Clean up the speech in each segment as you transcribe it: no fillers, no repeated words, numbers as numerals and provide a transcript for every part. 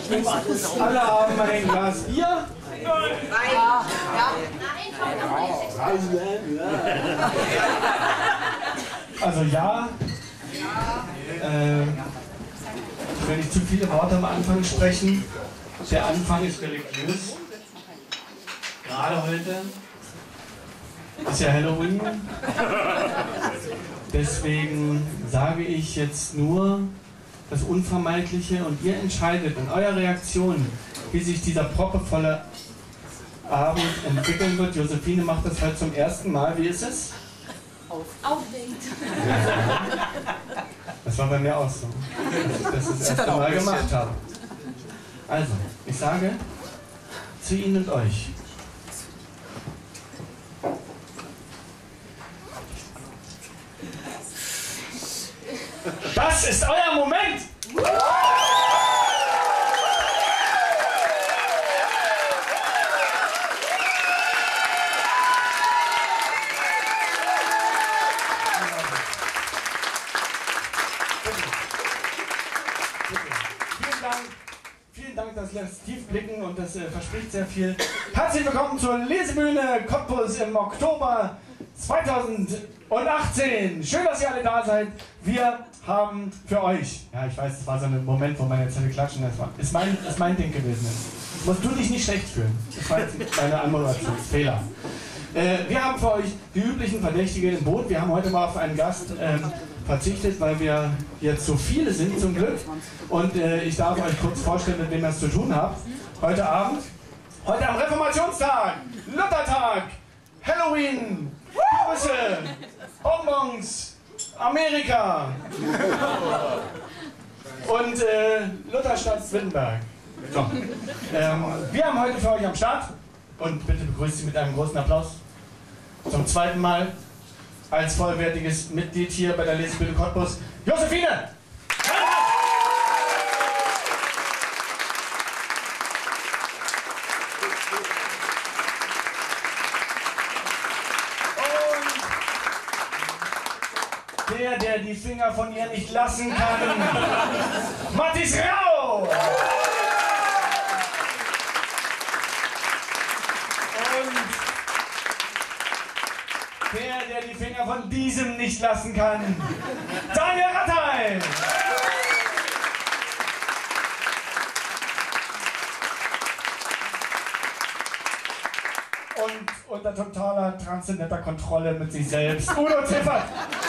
Alle haben ein Glas Bier. Also ja. Ich will nicht zu viele Worte am Anfang sprechen. Der Anfang ist religiös. Gerade heute ist ja Halloween. Deswegen sage ich jetzt nur das Unvermeidliche und ihr entscheidet in eurer Reaktion, wie sich dieser proppevolle Abend entwickeln wird. Josephine macht das heute zum ersten Mal. Wie ist es? Aufregend. Das war bei mir auch so, dass ich das erste Mal gemacht habe. Also, ich sage zu Ihnen und euch. Das ist euer Moment! Vielen Dank, das lässt tief blicken und das verspricht sehr viel. Herzlich willkommen zur Lesebühne Cottbus im Oktober 2018. Schön, dass ihr alle da seid. Wir haben für euch, ja, ich weiß, das war so ein Moment, wo meine Zelle klatschen, das ist mein Ding gewesen. Musst du dich nicht schlecht fühlen. Das war jetzt deine Anmoderationsfehler. Wir haben für euch die üblichen Verdächtigen im Boot. Wir haben heute mal auf einen Gast verzichtet, weil wir jetzt so viele sind zum Glück. Und ich darf euch kurz vorstellen, mit wem ihr es zu tun habt. Heute Abend, heute am Reformationstag, Luthertag, Halloween, Kürbisse, Bonbons, Amerika und Lutherstadt Wittenberg. So. Wir haben heute für euch am Start und bitte begrüßt Sie mit einem großen Applaus zum zweiten Mal als vollwertiges Mitglied hier bei der Lesebühne Cottbus, Josephine! Und der die Finger von ihr nicht lassen kann, Mathis Rau! Der die Finger von diesem nicht lassen kann, Daniel Rattheim! Und unter totaler transzendenter Kontrolle mit sich selbst, Udo Ziffert!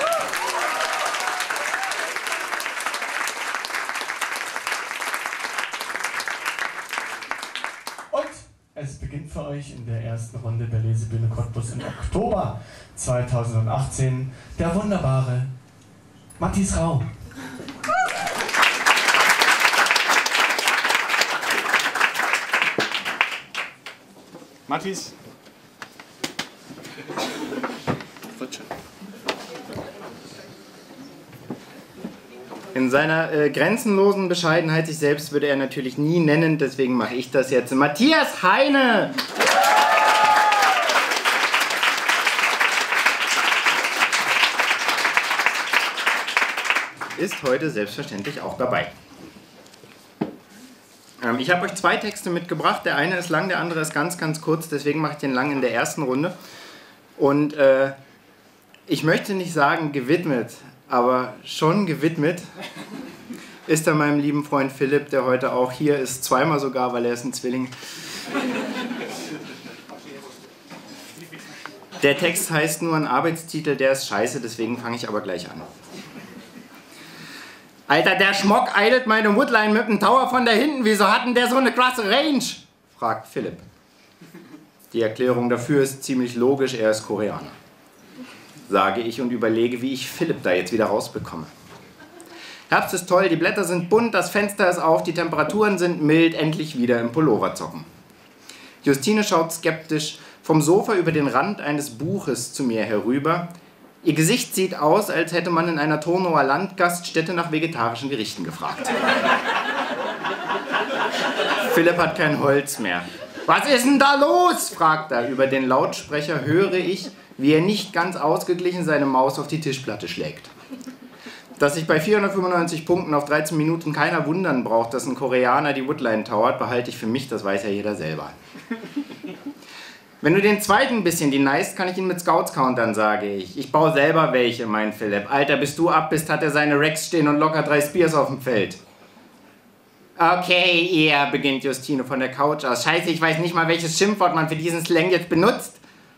Es beginnt für euch in der ersten Runde der Lesebühne Cottbus im Oktober 2018 der wunderbare Mathis Rau. Mathis. In seiner grenzenlosen Bescheidenheit sich selbst würde er natürlich nie nennen, deswegen mache ich das jetzt. Matthias Heine! Ist heute selbstverständlich auch dabei. Ich habe euch zwei Texte mitgebracht. Der eine ist lang, der andere ist ganz, ganz kurz. Deswegen mache ich den lang in der ersten Runde. Und ich möchte nicht sagen gewidmet, aber schon gewidmet ist er meinem lieben Freund Philipp, der heute auch hier ist, zweimal sogar, weil er ist ein Zwilling. Der Text heißt nur ein Arbeitstitel, der ist scheiße, deswegen fange ich aber gleich an. Alter, der Schmock eidelt meine Woodline mit dem Tower von da hinten, wieso hat denn der so eine krasse Range? Fragt Philipp. Die Erklärung dafür ist ziemlich logisch, er ist Koreaner. Sage ich und überlege, wie ich Philipp da jetzt wieder rausbekomme. Herbst ist toll, die Blätter sind bunt, das Fenster ist auf, die Temperaturen sind mild, endlich wieder im Pullover zocken. Justine schaut skeptisch vom Sofa über den Rand eines Buches zu mir herüber. Ihr Gesicht sieht aus, als hätte man in einer Tornower Landgaststätte nach vegetarischen Gerichten gefragt. Philipp hat kein Holz mehr. Was ist denn da los? Fragt er. Über den Lautsprecher höre ich, wie er nicht ganz ausgeglichen seine Maus auf die Tischplatte schlägt. Dass sich bei 495 Punkten auf 13 Minuten keiner wundern braucht, dass ein Koreaner die Woodline towert, behalte ich für mich, das weiß ja jeder selber. Wenn du den zweiten ein bisschen deniest, kann ich ihn mit Scouts countern, sage ich. Ich baue selber welche, mein Philipp. Alter, bis du ab bist, hat er seine Rex stehen und locker 3 Spears auf dem Feld. Okay, ihr, beginnt Justine von der Couch aus. Scheiße, ich weiß nicht mal, welches Schimpfwort man für diesen Slang jetzt benutzt.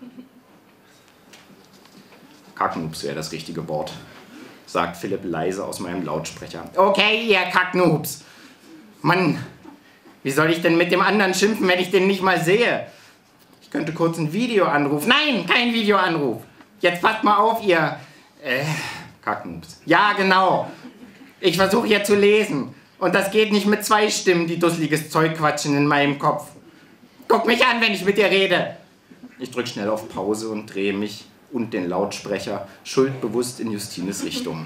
Kacknoobs wäre das richtige Wort, sagt Philipp leise aus meinem Lautsprecher. Okay, ihr Kacknoobs. Mann, wie soll ich denn mit dem anderen schimpfen, wenn ich den nicht mal sehe? Ich könnte kurz einen Videoanruf. Nein, kein Videoanruf. Jetzt passt mal auf, ihr Kacknoobs. Ja, genau. Ich versuche hier zu lesen. Und das geht nicht mit 2 Stimmen, die dusseliges Zeug quatschen in meinem Kopf. Guck mich an, wenn ich mit dir rede. Ich drücke schnell auf Pause und drehe mich und den Lautsprecher schuldbewusst in Justines Richtung.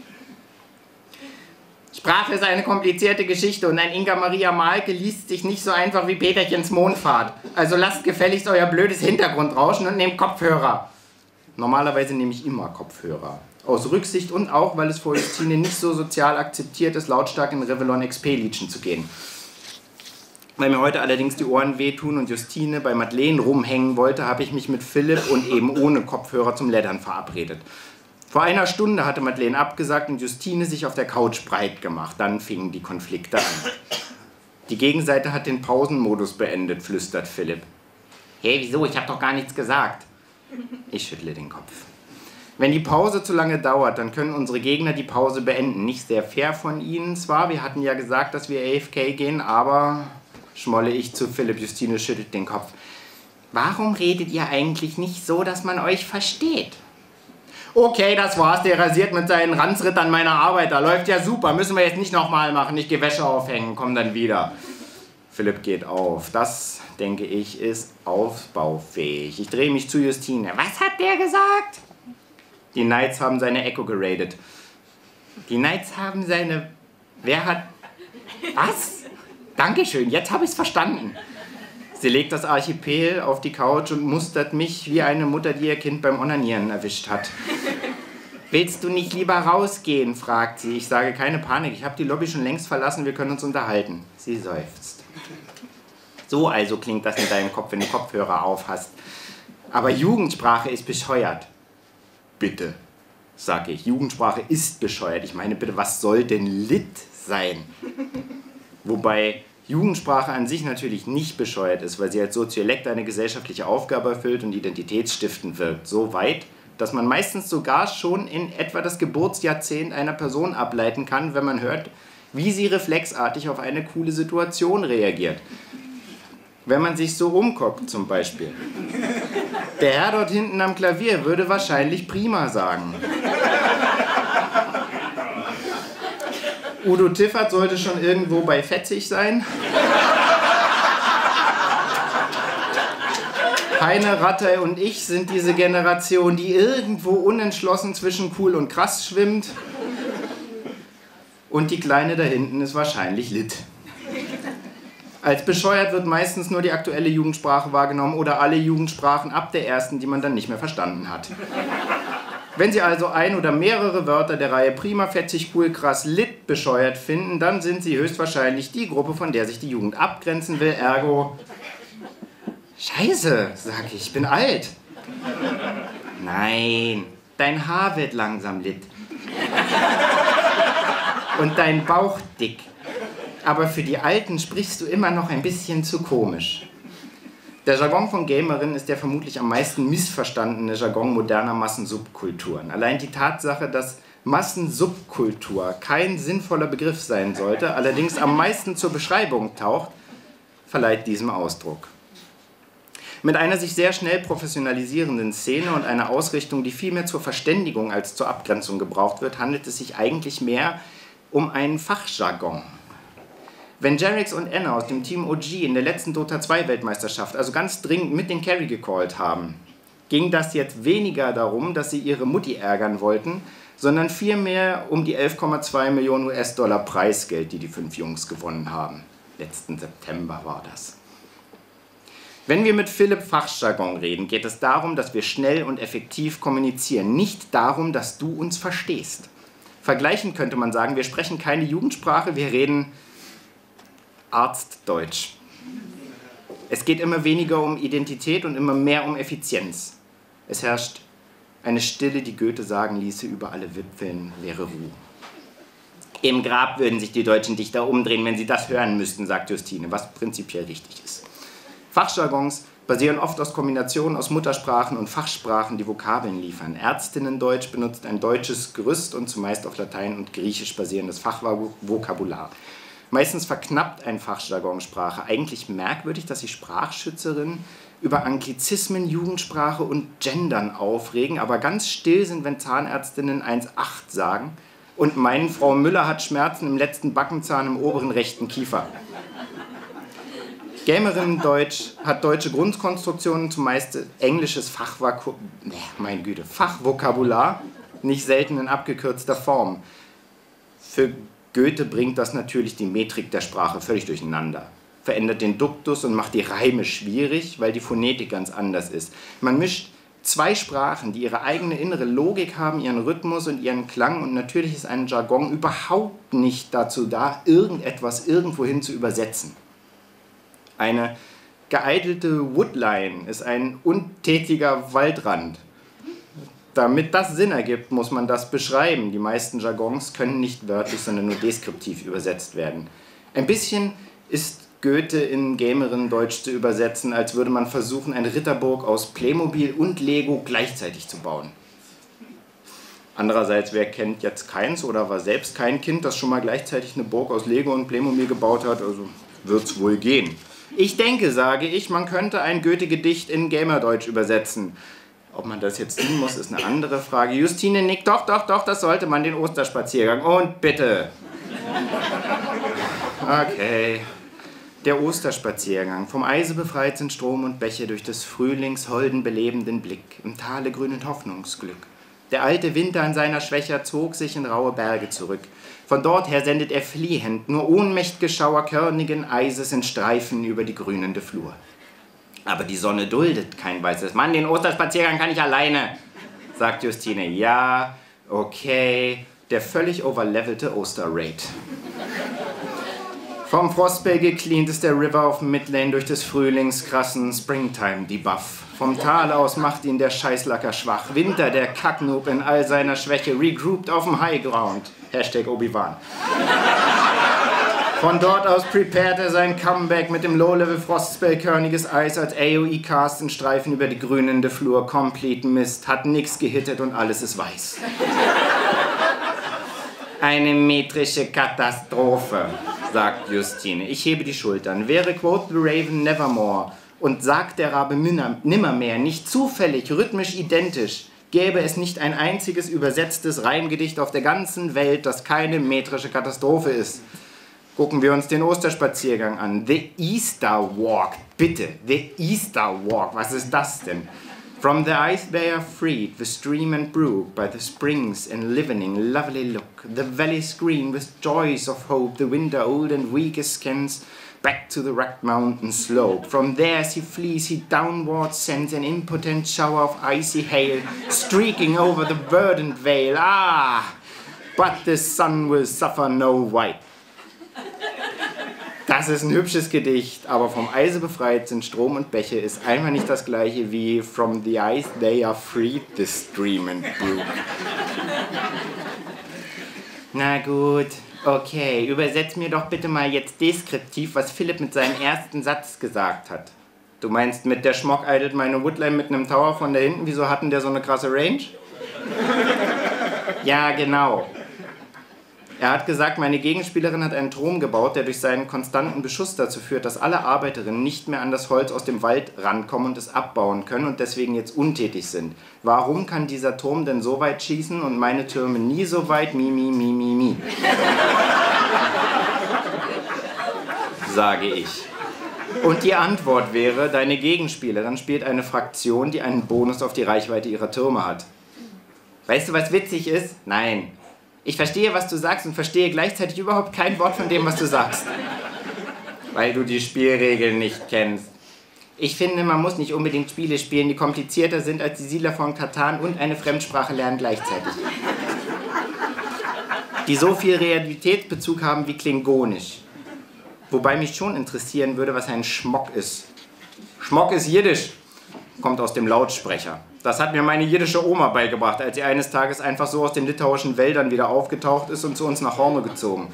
Sprache ist eine komplizierte Geschichte und ein Inga Maria Malke liest sich nicht so einfach wie Peterchens Mondfahrt. Also lasst gefälligst euer blödes Hintergrundrauschen und nehmt Kopfhörer. Normalerweise nehme ich immer Kopfhörer. Aus Rücksicht und auch, weil es vor Justine nicht so sozial akzeptiert ist, lautstark in Revlon XP-Liedchen zu gehen. Weil mir heute allerdings die Ohren wehtun und Justine bei Madeleine rumhängen wollte, habe ich mich mit Philipp und eben ohne Kopfhörer zum Leddern verabredet. Vor einer Stunde hatte Madeleine abgesagt und Justine sich auf der Couch breit gemacht. Dann fingen die Konflikte an. Die Gegenseite hat den Pausenmodus beendet, flüstert Philipp. Hey, wieso? Ich habe doch gar nichts gesagt. Ich schüttle den Kopf. Wenn die Pause zu lange dauert, dann können unsere Gegner die Pause beenden. Nicht sehr fair von ihnen zwar, wir hatten ja gesagt, dass wir AFK gehen, aber... schmolle ich zu Philipp. Justine schüttelt den Kopf. Warum redet ihr eigentlich nicht so, dass man euch versteht? Okay, das war's. Der rasiert mit seinen Ranzrittern meine Arbeit. Da läuft ja super. Müssen wir jetzt nicht nochmal machen. Ich gehe Wäsche aufhängen. Komm dann wieder. Philipp geht auf. Das, denke ich, ist ausbaufähig. Ich drehe mich zu Justine. Was hat der gesagt? Die Knights haben seine Echo geradet. Die Knights haben seine... Wer hat... Was? Dankeschön, jetzt habe ich es verstanden. Sie legt das Archipel auf die Couch und mustert mich wie eine Mutter, die ihr Kind beim Onanieren erwischt hat. Willst du nicht lieber rausgehen, fragt sie. Ich sage, keine Panik, ich habe die Lobby schon längst verlassen, wir können uns unterhalten. Sie seufzt. So also klingt das in deinem Kopf, wenn du Kopfhörer auf hast. Aber Jugendsprache ist bescheuert. Bitte, sage ich, Jugendsprache ist bescheuert. Ich meine, bitte, was soll denn Lit sein? Wobei Jugendsprache an sich natürlich nicht bescheuert ist, weil sie als Soziolekt eine gesellschaftliche Aufgabe erfüllt und identitätsstiftend wirkt. So weit, dass man meistens sogar schon in etwa das Geburtsjahrzehnt einer Person ableiten kann, wenn man hört, wie sie reflexartig auf eine coole Situation reagiert. Wenn man sich so umguckt zum Beispiel. Der Herr dort hinten am Klavier würde wahrscheinlich prima sagen. Udo Tiffert sollte schon irgendwo bei fetzig sein. Heine Rattay und ich sind diese Generation, die irgendwo unentschlossen zwischen cool und krass schwimmt. Und die Kleine da hinten ist wahrscheinlich Lit. Als bescheuert wird meistens nur die aktuelle Jugendsprache wahrgenommen oder alle Jugendsprachen ab der ersten, die man dann nicht mehr verstanden hat. Wenn Sie also ein oder mehrere Wörter der Reihe prima, fetzig, cool, krass, lit bescheuert finden, dann sind Sie höchstwahrscheinlich die Gruppe, von der sich die Jugend abgrenzen will, ergo... Scheiße, sag ich bin alt. Nein, dein Haar wird langsam lit. Und dein Bauch dick. Aber für die Alten sprichst du immer noch ein bisschen zu komisch. Der Jargon von Gamerinnen ist der vermutlich am meisten missverstandene Jargon moderner Massensubkulturen. Allein die Tatsache, dass Massensubkultur kein sinnvoller Begriff sein sollte, allerdings am meisten zur Beschreibung taucht, verleiht diesem Ausdruck. Mit einer sich sehr schnell professionalisierenden Szene und einer Ausrichtung, die viel mehr zur Verständigung als zur Abgrenzung gebraucht wird, handelt es sich eigentlich mehr um einen Fachjargon. Wenn Jerix und Anna aus dem Team OG in der letzten Dota 2 Weltmeisterschaft also ganz dringend mit den Carry gecallt haben, ging das jetzt weniger darum, dass sie ihre Mutti ärgern wollten, sondern vielmehr um die 11,2 Millionen US-Dollar Preisgeld, die die 5 Jungs gewonnen haben. Letzten September war das. Wenn wir mit Philipp Fachjargon reden, geht es darum, dass wir schnell und effektiv kommunizieren, nicht darum, dass du uns verstehst. Vergleichend könnte man sagen, wir sprechen keine Jugendsprache, wir reden Arztdeutsch. Es geht immer weniger um Identität und immer mehr um Effizienz. Es herrscht eine Stille, die Goethe sagen ließe, über alle Wipfeln wäre Ruhe. Im Grab würden sich die deutschen Dichter umdrehen, wenn sie das hören müssten, sagt Justine, was prinzipiell richtig ist. Fachjargons basieren oft aus Kombinationen aus Muttersprachen und Fachsprachen, die Vokabeln liefern. Ärztinnendeutsch benutzt ein deutsches Gerüst und zumeist auf Latein und Griechisch basierendes Fachvokabular. Meistens verknappt ein Fachjargonsprache. Eigentlich merkwürdig, dass sich Sprachschützerinnen über Anglizismen, Jugendsprache und Gendern aufregen, aber ganz still sind, wenn Zahnärztinnen 1,8 sagen und meinen, Frau Müller hat Schmerzen im letzten Backenzahn im oberen rechten Kiefer. Gamerinnendeutsch hat deutsche Grundkonstruktionen, zumeist englisches Fachvokabular, nicht selten in abgekürzter Form. Für Goethe bringt das natürlich die Metrik der Sprache völlig durcheinander, verändert den Duktus und macht die Reime schwierig, weil die Phonetik ganz anders ist. Man mischt zwei Sprachen, die ihre eigene innere Logik haben, ihren Rhythmus und ihren Klang, und natürlich ist ein Jargon überhaupt nicht dazu da, irgendetwas irgendwohin zu übersetzen. Eine geeidelte Woodline ist ein untätiger Waldrand. Damit das Sinn ergibt, muss man das beschreiben. Die meisten Jargons können nicht wörtlich, sondern nur deskriptiv übersetzt werden. Ein bisschen ist Goethe in Gamerinnendeutsch zu übersetzen, als würde man versuchen, eine Ritterburg aus Playmobil und Lego gleichzeitig zu bauen. Andererseits, wer kennt jetzt keins oder war selbst kein Kind, das schon mal gleichzeitig eine Burg aus Lego und Playmobil gebaut hat? Also wird's wohl gehen. Ich denke, sage ich, man könnte ein Goethe-Gedicht in Gamerdeutsch übersetzen. Ob man das jetzt tun muss, ist eine andere Frage. Justine nickt, doch, das sollte man, den Osterspaziergang. Und bitte. Okay. Der Osterspaziergang. Vom Eise befreit sind Strom und Bäche durch des Frühlings holden belebenden Blick. Im Tale grünet Hoffnungsglück. Der alte Winter in seiner Schwäche zog sich in raue Berge zurück. Von dort her sendet er fliehend, nur ohnmächt'ge Schauer körnigen Eises in Streifen über die grünende Flur. Aber die Sonne duldet kein weißes Mann, den Osterspaziergang kann ich alleine, sagt Justine. Ja, okay, der völlig overlevelte Osterraid. Vom Frostbell gecleant ist der River auf Midlane durch des Frühlings krassen Springtime-Debuff. Vom Tal aus macht ihn der Scheißlacker schwach. Winter, der Kacknoob in all seiner Schwäche, regrouped auf dem Highground. Hashtag Obi-Wan. Von dort aus prepared er sein Comeback mit dem Low-Level Frostspell körniges Eis als AOE-Cast in Streifen über die grünende Flur. Complete Mist, hat nix gehittet und alles ist weiß. Eine metrische Katastrophe, sagt Justine. Ich hebe die Schultern. Wäre Quote the Raven Nevermore und sagt der Rabe Nimmermehr nicht zufällig rhythmisch identisch, gäbe es nicht ein einziges übersetztes Reimgedicht auf der ganzen Welt, das keine metrische Katastrophe ist. Gucken wir uns den Osterspaziergang an. The Easter Walk, bitte, The Easter Walk, was ist das denn? From the ice they are freed, the stream and brook, by the springs enlivening lovely look, the valleys green with joys of hope, the winter old and weak as scans, back to the rugged mountain slope. From there as he flees, he downward sends an impotent shower of icy hail, streaking over the verdant vale. Ah, but the sun will suffer no wipe. Das ist ein hübsches Gedicht, aber vom Eise befreit sind Strom und Bäche ist einfach nicht das gleiche wie From the ice they are freed, the stream and brook. Na gut, okay, übersetz mir doch bitte mal jetzt deskriptiv, was Philipp mit seinem ersten Satz gesagt hat. Du meinst, mit der Schmock eidelt meine Woodline mit einem Tower von da hinten, wieso hatten der so eine krasse Range? Ja, genau. Er hat gesagt, meine Gegenspielerin hat einen Turm gebaut, der durch seinen konstanten Beschuss dazu führt, dass alle Arbeiterinnen nicht mehr an das Holz aus dem Wald rankommen und es abbauen können und deswegen jetzt untätig sind. Warum kann dieser Turm denn so weit schießen und meine Türme nie so weit? Mi. Sage ich. Und die Antwort wäre, deine Gegenspielerin spielt eine Fraktion, die einen Bonus auf die Reichweite ihrer Türme hat. Weißt du, was witzig ist? Nein. Ich verstehe, was du sagst und verstehe gleichzeitig überhaupt kein Wort von dem, was du sagst. Weil du die Spielregeln nicht kennst. Ich finde, man muss nicht unbedingt Spiele spielen, die komplizierter sind als die Siedler von Catan und eine Fremdsprache lernen gleichzeitig. die so viel Realitätsbezug haben wie Klingonisch. Wobei mich schon interessieren würde, was ein Schmock ist. Schmock ist Jiddisch, kommt aus dem Lautsprecher. Das hat mir meine jiddische Oma beigebracht, als sie eines Tages einfach so aus den litauischen Wäldern wieder aufgetaucht ist und zu uns nach Horno gezogen.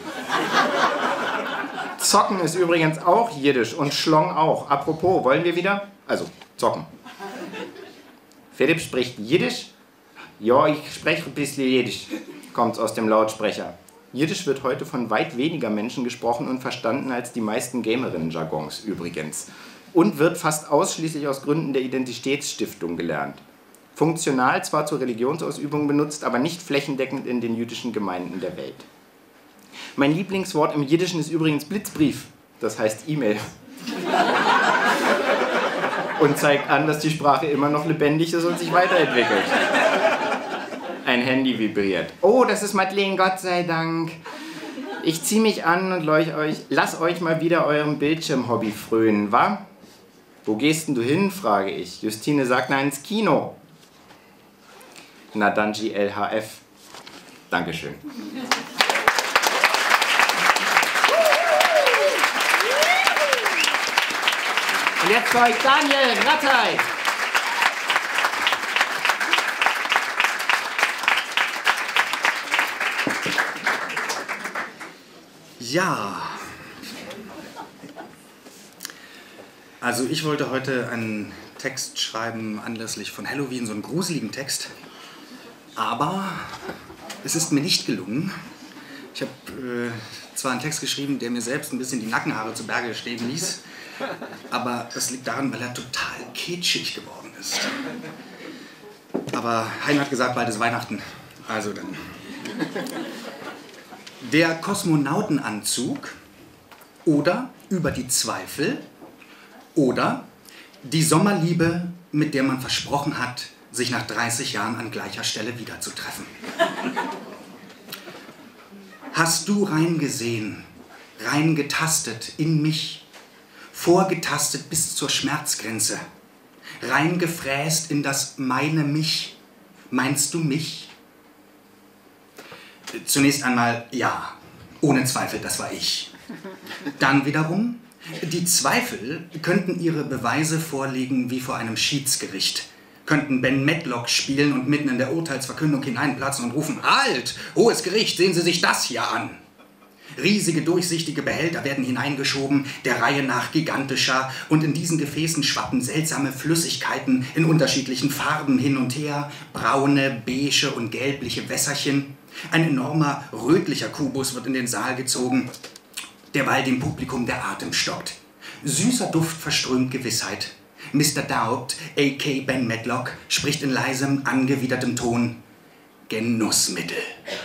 Zocken ist übrigens auch Jiddisch und Schlong auch. Apropos, wollen wir wieder? Also, zocken. Philipp spricht Jiddisch? Ja, ich spreche ein bisschen Jiddisch, kommt aus dem Lautsprecher. Jiddisch wird heute von weit weniger Menschen gesprochen und verstanden als die meisten Gamerinnen-Jargons übrigens. Und wird fast ausschließlich aus Gründen der Identitätsstiftung gelernt. Funktional zwar zur Religionsausübung benutzt, aber nicht flächendeckend in den jüdischen Gemeinden der Welt. Mein Lieblingswort im Jiddischen ist übrigens Blitzbrief, das heißt E-Mail. Und zeigt an, dass die Sprache immer noch lebendig ist und sich weiterentwickelt. Ein Handy vibriert. Oh, das ist Madeleine, Gott sei Dank. Ich ziehe mich an und lass euch mal wieder eurem Bildschirmhobby frönen, wa? Wo gehst denn du hin, frage ich. Justine sagt, na, ins Kino. Na dann GLHF. Dankeschön. Und jetzt für euch Daniel Rattay. Ja, also ich wollte heute einen Text schreiben anlässlich von Halloween, so einen gruseligen Text, aber es ist mir nicht gelungen. Ich habe zwar einen Text geschrieben, der mir selbst ein bisschen die Nackenhaare zu Berge stehen ließ, aber das liegt daran, weil er total kitschig geworden ist. Aber Hein hat gesagt, bald ist Weihnachten, also dann. Der Kosmonautenanzug oder über die Zweifel oder die Sommerliebe, mit der man versprochen hat, sich nach 30 Jahren an gleicher Stelle wiederzutreffen. Hast du reingesehen, reingetastet in mich, vorgetastet bis zur Schmerzgrenze, reingefräst in das meine mich, meinst du mich? Zunächst einmal ja, ohne Zweifel, das war ich. Dann wiederum, die Zweifel könnten ihre Beweise vorlegen wie vor einem Schiedsgericht, könnten Ben Matlock spielen und mitten in der Urteilsverkündung hineinplatzen und rufen, halt, hohes Gericht, sehen Sie sich das hier an. Riesige, durchsichtige Behälter werden hineingeschoben, der Reihe nach gigantischer, und in diesen Gefäßen schwappen seltsame Flüssigkeiten in unterschiedlichen Farben hin und her, braune, beige und gelbliche Wässerchen. Ein enormer, rötlicher Kubus wird in den Saal gezogen, derweil dem Publikum der Atem stockt. Süßer Duft verströmt Gewissheit. Mr. Doubt, a.k. Ben Matlock, spricht in leisem, angewidertem Ton. Genussmittel.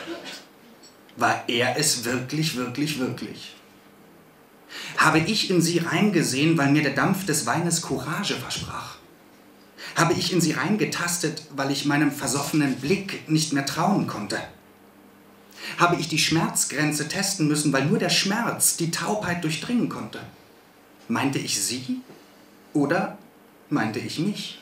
War er es wirklich, wirklich, wirklich? Habe ich in sie reingesehen, weil mir der Dampf des Weines Courage versprach? Habe ich in sie reingetastet, weil ich meinem versoffenen Blick nicht mehr trauen konnte? Habe ich die Schmerzgrenze testen müssen, weil nur der Schmerz die Taubheit durchdringen konnte? Meinte ich sie oder meinte ich mich?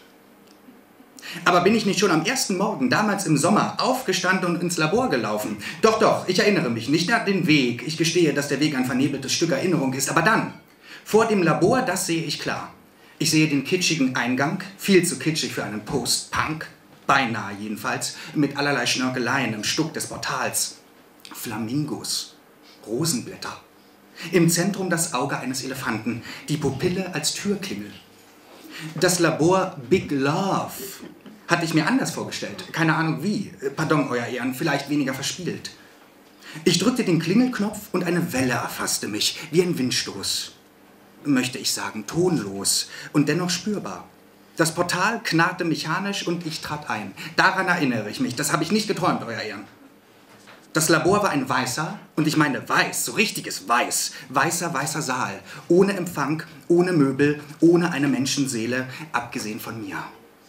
Aber bin ich nicht schon am ersten Morgen, damals im Sommer, aufgestanden und ins Labor gelaufen? Doch, doch, ich erinnere mich, nicht an den Weg. Ich gestehe, dass der Weg ein vernebeltes Stück Erinnerung ist. Aber dann, vor dem Labor, das sehe ich klar. Ich sehe den kitschigen Eingang, viel zu kitschig für einen Post-Punk, beinahe jedenfalls, mit allerlei Schnörkeleien im Stuck des Portals. Flamingos, Rosenblätter. Im Zentrum das Auge eines Elefanten, die Pupille als Türklingel. Das Labor Big Love hatte ich mir anders vorgestellt. Keine Ahnung wie. Pardon, Euer Ehren, vielleicht weniger verspielt. Ich drückte den Klingelknopf und eine Welle erfasste mich, wie ein Windstoß. Möchte ich sagen, tonlos und dennoch spürbar. Das Portal knarrte mechanisch und ich trat ein. Daran erinnere ich mich. Das habe ich nicht geträumt, Euer Ehren. Das Labor war ein weißer, und ich meine weiß, so richtiges Weiß, weißer Saal, ohne Empfang, ohne Möbel, ohne eine Menschenseele, abgesehen von mir.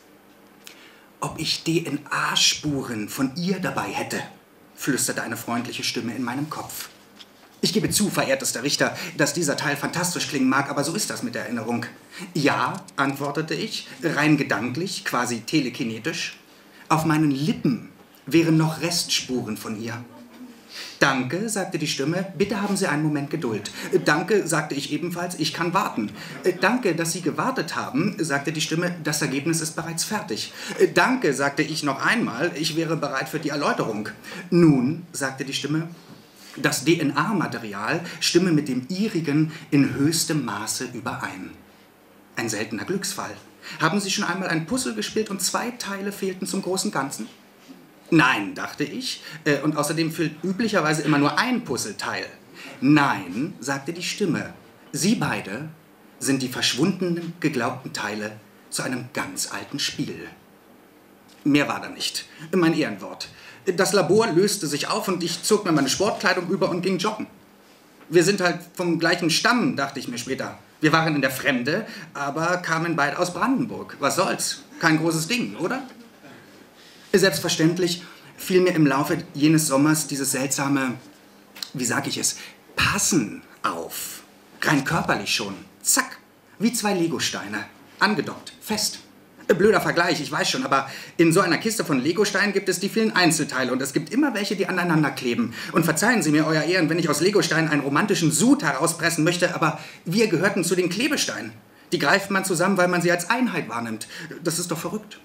Ob ich DNA-Spuren von ihr dabei hätte, flüsterte eine freundliche Stimme in meinem Kopf. Ich gebe zu, verehrtester Richter, dass dieser Teil fantastisch klingen mag, aber so ist das mit der Erinnerung. Ja, antwortete ich, rein gedanklich, quasi telekinetisch. Auf meinen Lippen wären noch Restspuren von ihr. Danke, sagte die Stimme, bitte haben Sie einen Moment Geduld. Danke, sagte ich ebenfalls, ich kann warten. Danke, dass Sie gewartet haben, sagte die Stimme, das Ergebnis ist bereits fertig. Danke, sagte ich noch einmal, ich wäre bereit für die Erläuterung. Nun, sagte die Stimme, das DNA-Material stimme mit dem Ihrigen in höchstem Maße überein. Ein seltener Glücksfall. Haben Sie schon einmal ein Puzzle gespielt und 2 Teile fehlten zum großen Ganzen? Nein, dachte ich, und außerdem fehlt üblicherweise immer nur ein Puzzleteil. Nein, sagte die Stimme, Sie beide sind die verschwundenen, geglaubten Teile zu einem ganz alten Spiel. Mehr war da nicht, mein Ehrenwort. Das Labor löste sich auf und ich zog mir meine Sportkleidung über und ging joggen. Wir sind halt vom gleichen Stamm, dachte ich mir später. Wir waren in der Fremde, aber kamen beide aus Brandenburg. Was soll's? Kein großes Ding, oder? Selbstverständlich fiel mir im Laufe jenes Sommers dieses seltsame, wie sag ich es, Passen auf. Rein körperlich schon. Zack, wie 2 Legosteine. Angedockt, fest. Blöder Vergleich, ich weiß schon, aber in so einer Kiste von Legosteinen gibt es die vielen Einzelteile und es gibt immer welche, die aneinander kleben. Und verzeihen Sie mir, Euer Ehren, wenn ich aus Legosteinen einen romantischen Sud herauspressen möchte, aber wir gehörten zu den Klebesteinen. Die greift man zusammen, weil man sie als Einheit wahrnimmt. Das ist doch verrückt.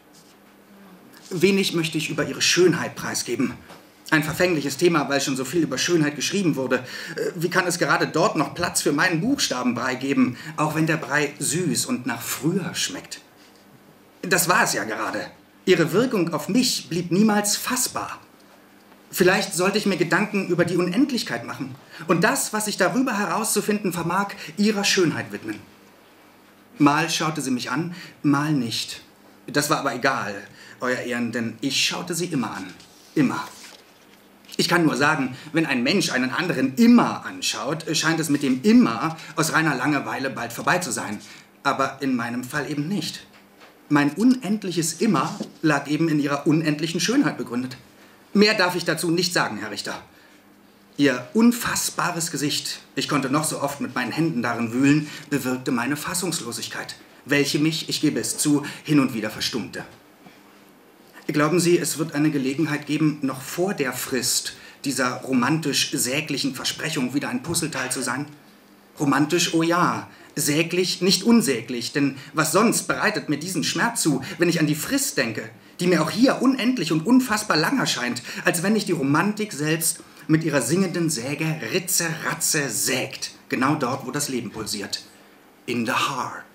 Wenig möchte ich über ihre Schönheit preisgeben. Ein verfängliches Thema, weil schon so viel über Schönheit geschrieben wurde. Wie kann es gerade dort noch Platz für meinen Buchstabenbrei geben, auch wenn der Brei süß und nach früher schmeckt? Das war es ja gerade. Ihre Wirkung auf mich blieb niemals fassbar. Vielleicht sollte ich mir Gedanken über die Unendlichkeit machen und das, was ich darüber herauszufinden vermag, ihrer Schönheit widmen. Mal schaute sie mich an, mal nicht. Das war aber egal, Euer Ehren, denn ich schaute sie immer an. Immer. Ich kann nur sagen, wenn ein Mensch einen anderen immer anschaut, scheint es mit dem immer aus reiner Langeweile bald vorbei zu sein. Aber in meinem Fall eben nicht. Mein unendliches Immer lag eben in ihrer unendlichen Schönheit begründet. Mehr darf ich dazu nicht sagen, Herr Richter. Ihr unfassbares Gesicht, ich konnte noch so oft mit meinen Händen darin wühlen, bewirkte meine Fassungslosigkeit, welche mich, ich gebe es zu, hin und wieder verstummte. Glauben Sie, es wird eine Gelegenheit geben, noch vor der Frist dieser romantisch-säglichen Versprechung wieder ein Puzzleteil zu sein? Romantisch, oh ja, säglich, nicht unsäglich, denn was sonst bereitet mir diesen Schmerz zu, wenn ich an die Frist denke, die mir auch hier unendlich und unfassbar lang erscheint, als wenn ich die Romantik selbst mit ihrer singenden Säge Ritze, Ratze sägt, genau dort, wo das Leben pulsiert. In the heart.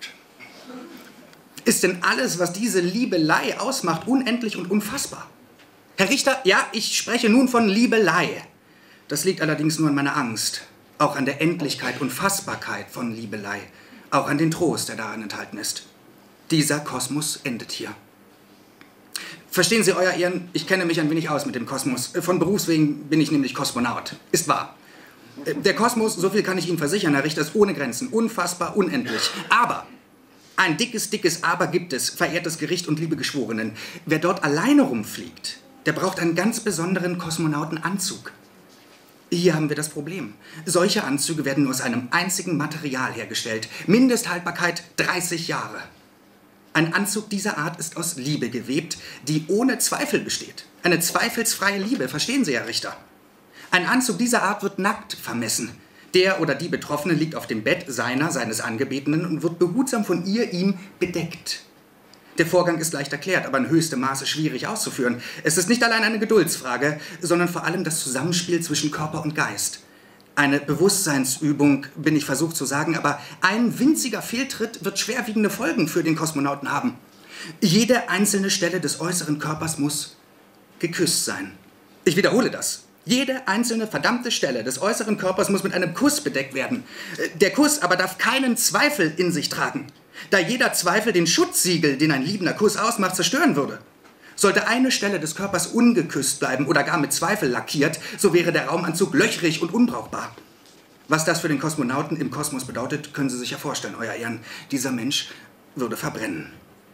Ist denn alles, was diese Liebelei ausmacht, unendlich und unfassbar? Herr Richter, ja, ich spreche nun von Liebelei. Das liegt allerdings nur an meiner Angst, auch an der Endlichkeit und Fassbarkeit von Liebelei, auch an den Trost, der darin enthalten ist. Dieser Kosmos endet hier. Verstehen Sie, Euer Ehren, ich kenne mich ein wenig aus mit dem Kosmos. Von Berufswegen bin ich nämlich Kosmonaut. Ist wahr. Der Kosmos, so viel kann ich Ihnen versichern, Herr Richter, ist ohne Grenzen, unfassbar, unendlich. Aber ein dickes Aber gibt es, verehrtes Gericht und liebe Geschworenen. Wer dort alleine rumfliegt, der braucht einen ganz besonderen Kosmonautenanzug. Hier haben wir das Problem. Solche Anzüge werden nur aus einem einzigen Material hergestellt. Mindesthaltbarkeit 30 Jahre. Ein Anzug dieser Art ist aus Liebe gewebt, die ohne Zweifel besteht. Eine zweifelsfreie Liebe, verstehen Sie, Herr Richter? Ein Anzug dieser Art wird nackt vermessen. Der oder die Betroffene liegt auf dem Bett seines Angebetenen und wird behutsam von ihm bedeckt. Der Vorgang ist leicht erklärt, aber in höchstem Maße schwierig auszuführen. Es ist nicht allein eine Geduldsfrage, sondern vor allem das Zusammenspiel zwischen Körper und Geist. Eine Bewusstseinsübung, bin ich versucht zu sagen, aber ein winziger Fehltritt wird schwerwiegende Folgen für den Kosmonauten haben. Jede einzelne Stelle des äußeren Körpers muss geküsst sein. Ich wiederhole das. Jede einzelne verdammte Stelle des äußeren Körpers muss mit einem Kuss bedeckt werden. Der Kuss aber darf keinen Zweifel in sich tragen, da jeder Zweifel den Schutzsiegel, den ein liebender Kuss ausmacht, zerstören würde. Sollte eine Stelle des Körpers ungeküsst bleiben oder gar mit Zweifel lackiert, so wäre der Raumanzug löchrig und unbrauchbar. Was das für den Kosmonauten im Kosmos bedeutet, können Sie sich ja vorstellen, Euer Ehren. Dieser Mensch würde verbrennen.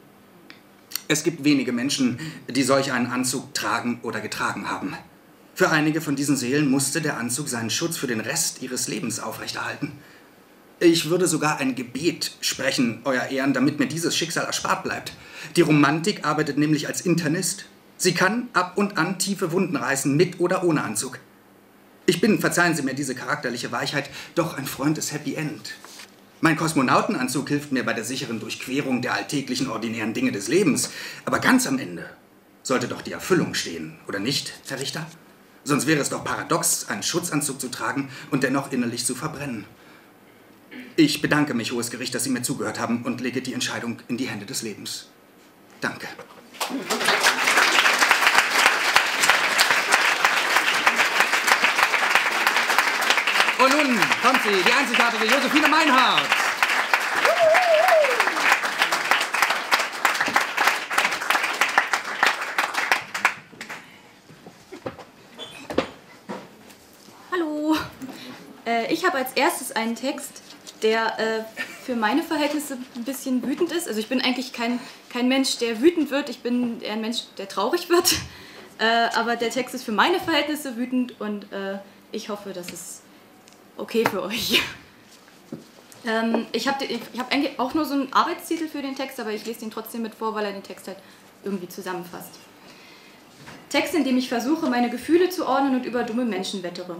Es gibt wenige Menschen, die solch einen Anzug tragen oder getragen haben. Für einige von diesen Seelen musste der Anzug seinen Schutz für den Rest ihres Lebens aufrechterhalten. Ich würde sogar ein Gebet sprechen, Euer Ehren, damit mir dieses Schicksal erspart bleibt. Die Romantik arbeitet nämlich als Internist. Sie kann ab und an tiefe Wunden reißen, mit oder ohne Anzug. Ich bin, verzeihen Sie mir diese charakterliche Weichheit, doch ein Freund des Happy End. Mein Kosmonautenanzug hilft mir bei der sicheren Durchquerung der alltäglichen, ordinären Dinge des Lebens. Aber ganz am Ende sollte doch die Erfüllung stehen, oder nicht, Herr Richter? Sonst wäre es doch paradox, einen Schutzanzug zu tragen und dennoch innerlich zu verbrennen. Ich bedanke mich, Hohes Gericht, dass Sie mir zugehört haben und lege die Entscheidung in die Hände des Lebens. Danke. Und nun kommt sie, die einzigartige Josephine Meinhardt. Hallo. Ich habe als erstes einen Text, der für meine Verhältnisse ein bisschen wütend ist. Also ich bin eigentlich kein Mensch, der wütend wird. Ich bin eher ein Mensch, der traurig wird. Aber der Text ist für meine Verhältnisse wütend und ich hoffe, das ist okay für euch. Ich hab eigentlich auch nur so einen Arbeitstitel für den Text, aber ich lese den trotzdem mit vor, weil er den Text halt irgendwie zusammenfasst. Text, in dem ich versuche, meine Gefühle zu ordnen und über dumme Menschen wettere.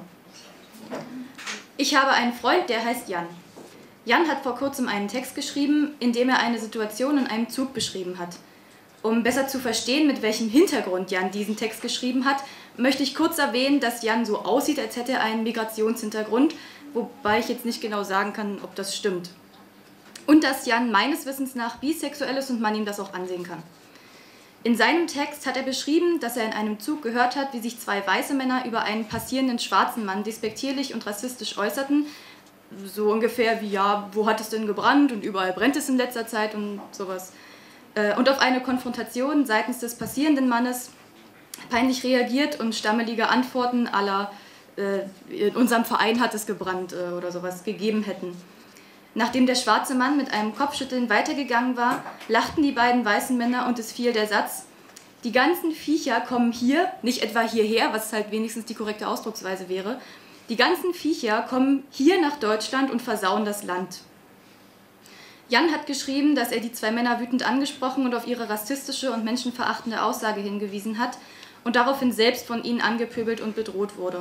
Ich habe einen Freund, der heißt Jan. Jan hat vor kurzem einen Text geschrieben, in dem er eine Situation in einem Zug beschrieben hat. Um besser zu verstehen, mit welchem Hintergrund Jan diesen Text geschrieben hat, möchte ich kurz erwähnen, dass Jan so aussieht, als hätte er einen Migrationshintergrund, wobei ich jetzt nicht genau sagen kann, ob das stimmt. Und dass Jan meines Wissens nach bisexuell ist und man ihm das auch ansehen kann. In seinem Text hat er beschrieben, dass er in einem Zug gehört hat, wie sich zwei weiße Männer über einen passierenden schwarzen Mann despektierlich und rassistisch äußerten. So ungefähr wie, ja, wo hat es denn gebrannt und überall brennt es in letzter Zeit und sowas. Und auf eine Konfrontation seitens des passierenden Mannes peinlich reagiert und stammelige Antworten à la in unserem Verein hat es gebrannt oder sowas gegeben hätten. Nachdem der schwarze Mann mit einem Kopfschütteln weitergegangen war, lachten die beiden weißen Männer und es fiel der Satz: Die ganzen Viecher kommen hier, nicht etwa hierher, was halt wenigstens die korrekte Ausdrucksweise wäre, die ganzen Viecher kommen hier nach Deutschland und versauen das Land. Jan hat geschrieben, dass er die zwei Männer wütend angesprochen und auf ihre rassistische und menschenverachtende Aussage hingewiesen hat und daraufhin selbst von ihnen angepöbelt und bedroht wurde.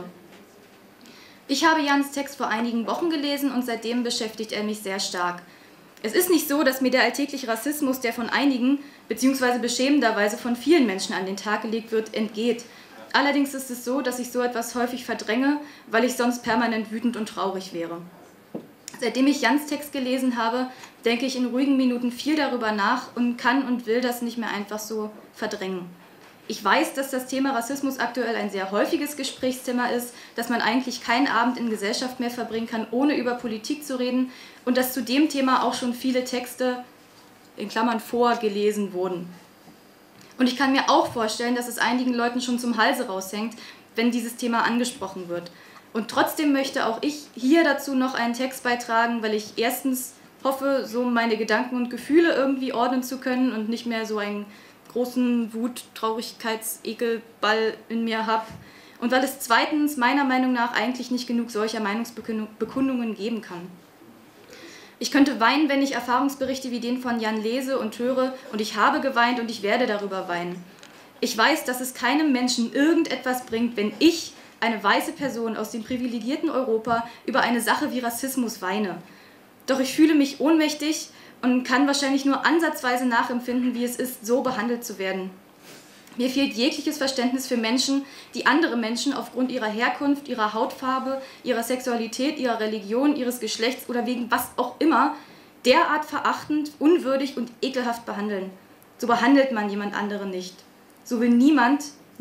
Ich habe Jans Text vor einigen Wochen gelesen und seitdem beschäftigt er mich sehr stark. Es ist nicht so, dass mir der alltägliche Rassismus, der von einigen, beziehungsweise beschämenderweise von vielen Menschen an den Tag gelegt wird, entgeht. Allerdings ist es so, dass ich so etwas häufig verdränge, weil ich sonst permanent wütend und traurig wäre. Seitdem ich Jans Text gelesen habe, denke ich in ruhigen Minuten viel darüber nach und kann und will das nicht mehr einfach so verdrängen. Ich weiß, dass das Thema Rassismus aktuell ein sehr häufiges Gesprächsthema ist, dass man eigentlich keinen Abend in Gesellschaft mehr verbringen kann, ohne über Politik zu reden und dass zu dem Thema auch schon viele Texte, in Klammern vorgelesen wurden. Und ich kann mir auch vorstellen, dass es einigen Leuten schon zum Halse raushängt, wenn dieses Thema angesprochen wird. Und trotzdem möchte auch ich hier dazu noch einen Text beitragen, weil ich erstens hoffe, so meine Gedanken und Gefühle irgendwie ordnen zu können und nicht mehr so einen großen Wut-, Traurigkeits-, Ekelball in mir habe. Und weil es zweitens meiner Meinung nach eigentlich nicht genug solcher Meinungsbekundungen geben kann. Ich könnte weinen, wenn ich Erfahrungsberichte wie den von Jan lese und höre, und ich habe geweint und ich werde darüber weinen. Ich weiß, dass es keinem Menschen irgendetwas bringt, wenn ich, eine weiße Person aus dem privilegierten Europa, über eine Sache wie Rassismus weine. Doch ich fühle mich ohnmächtig und kann wahrscheinlich nur ansatzweise nachempfinden, wie es ist, so behandelt zu werden. Mir fehlt jegliches Verständnis für Menschen, die andere Menschen aufgrund ihrer Herkunft, ihrer Hautfarbe, ihrer Sexualität, ihrer Religion, ihres Geschlechts oder wegen was auch immer derart verachtend, unwürdig und ekelhaft behandeln. So behandelt man jemand anderen nicht. So will niemand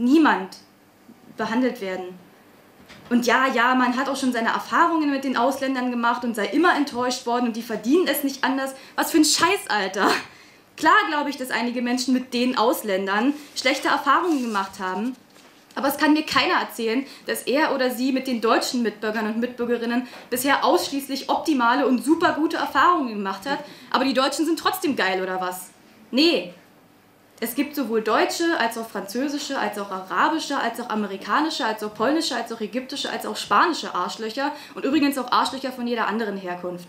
behandelt werden. Und ja, man hat auch schon seine Erfahrungen mit den Ausländern gemacht und sei immer enttäuscht worden und die verdienen es nicht anders. Was für ein Scheiß, Alter! Klar glaube ich, dass einige Menschen mit den Ausländern schlechte Erfahrungen gemacht haben, aber es kann mir keiner erzählen, dass er oder sie mit den deutschen Mitbürgern und Mitbürgerinnen bisher ausschließlich optimale und super gute Erfahrungen gemacht hat, aber die Deutschen sind trotzdem geil, oder was? Nee. Es gibt sowohl deutsche, als auch französische, als auch arabische, als auch amerikanische, als auch polnische, als auch ägyptische, als auch spanische Arschlöcher und übrigens auch Arschlöcher von jeder anderen Herkunft.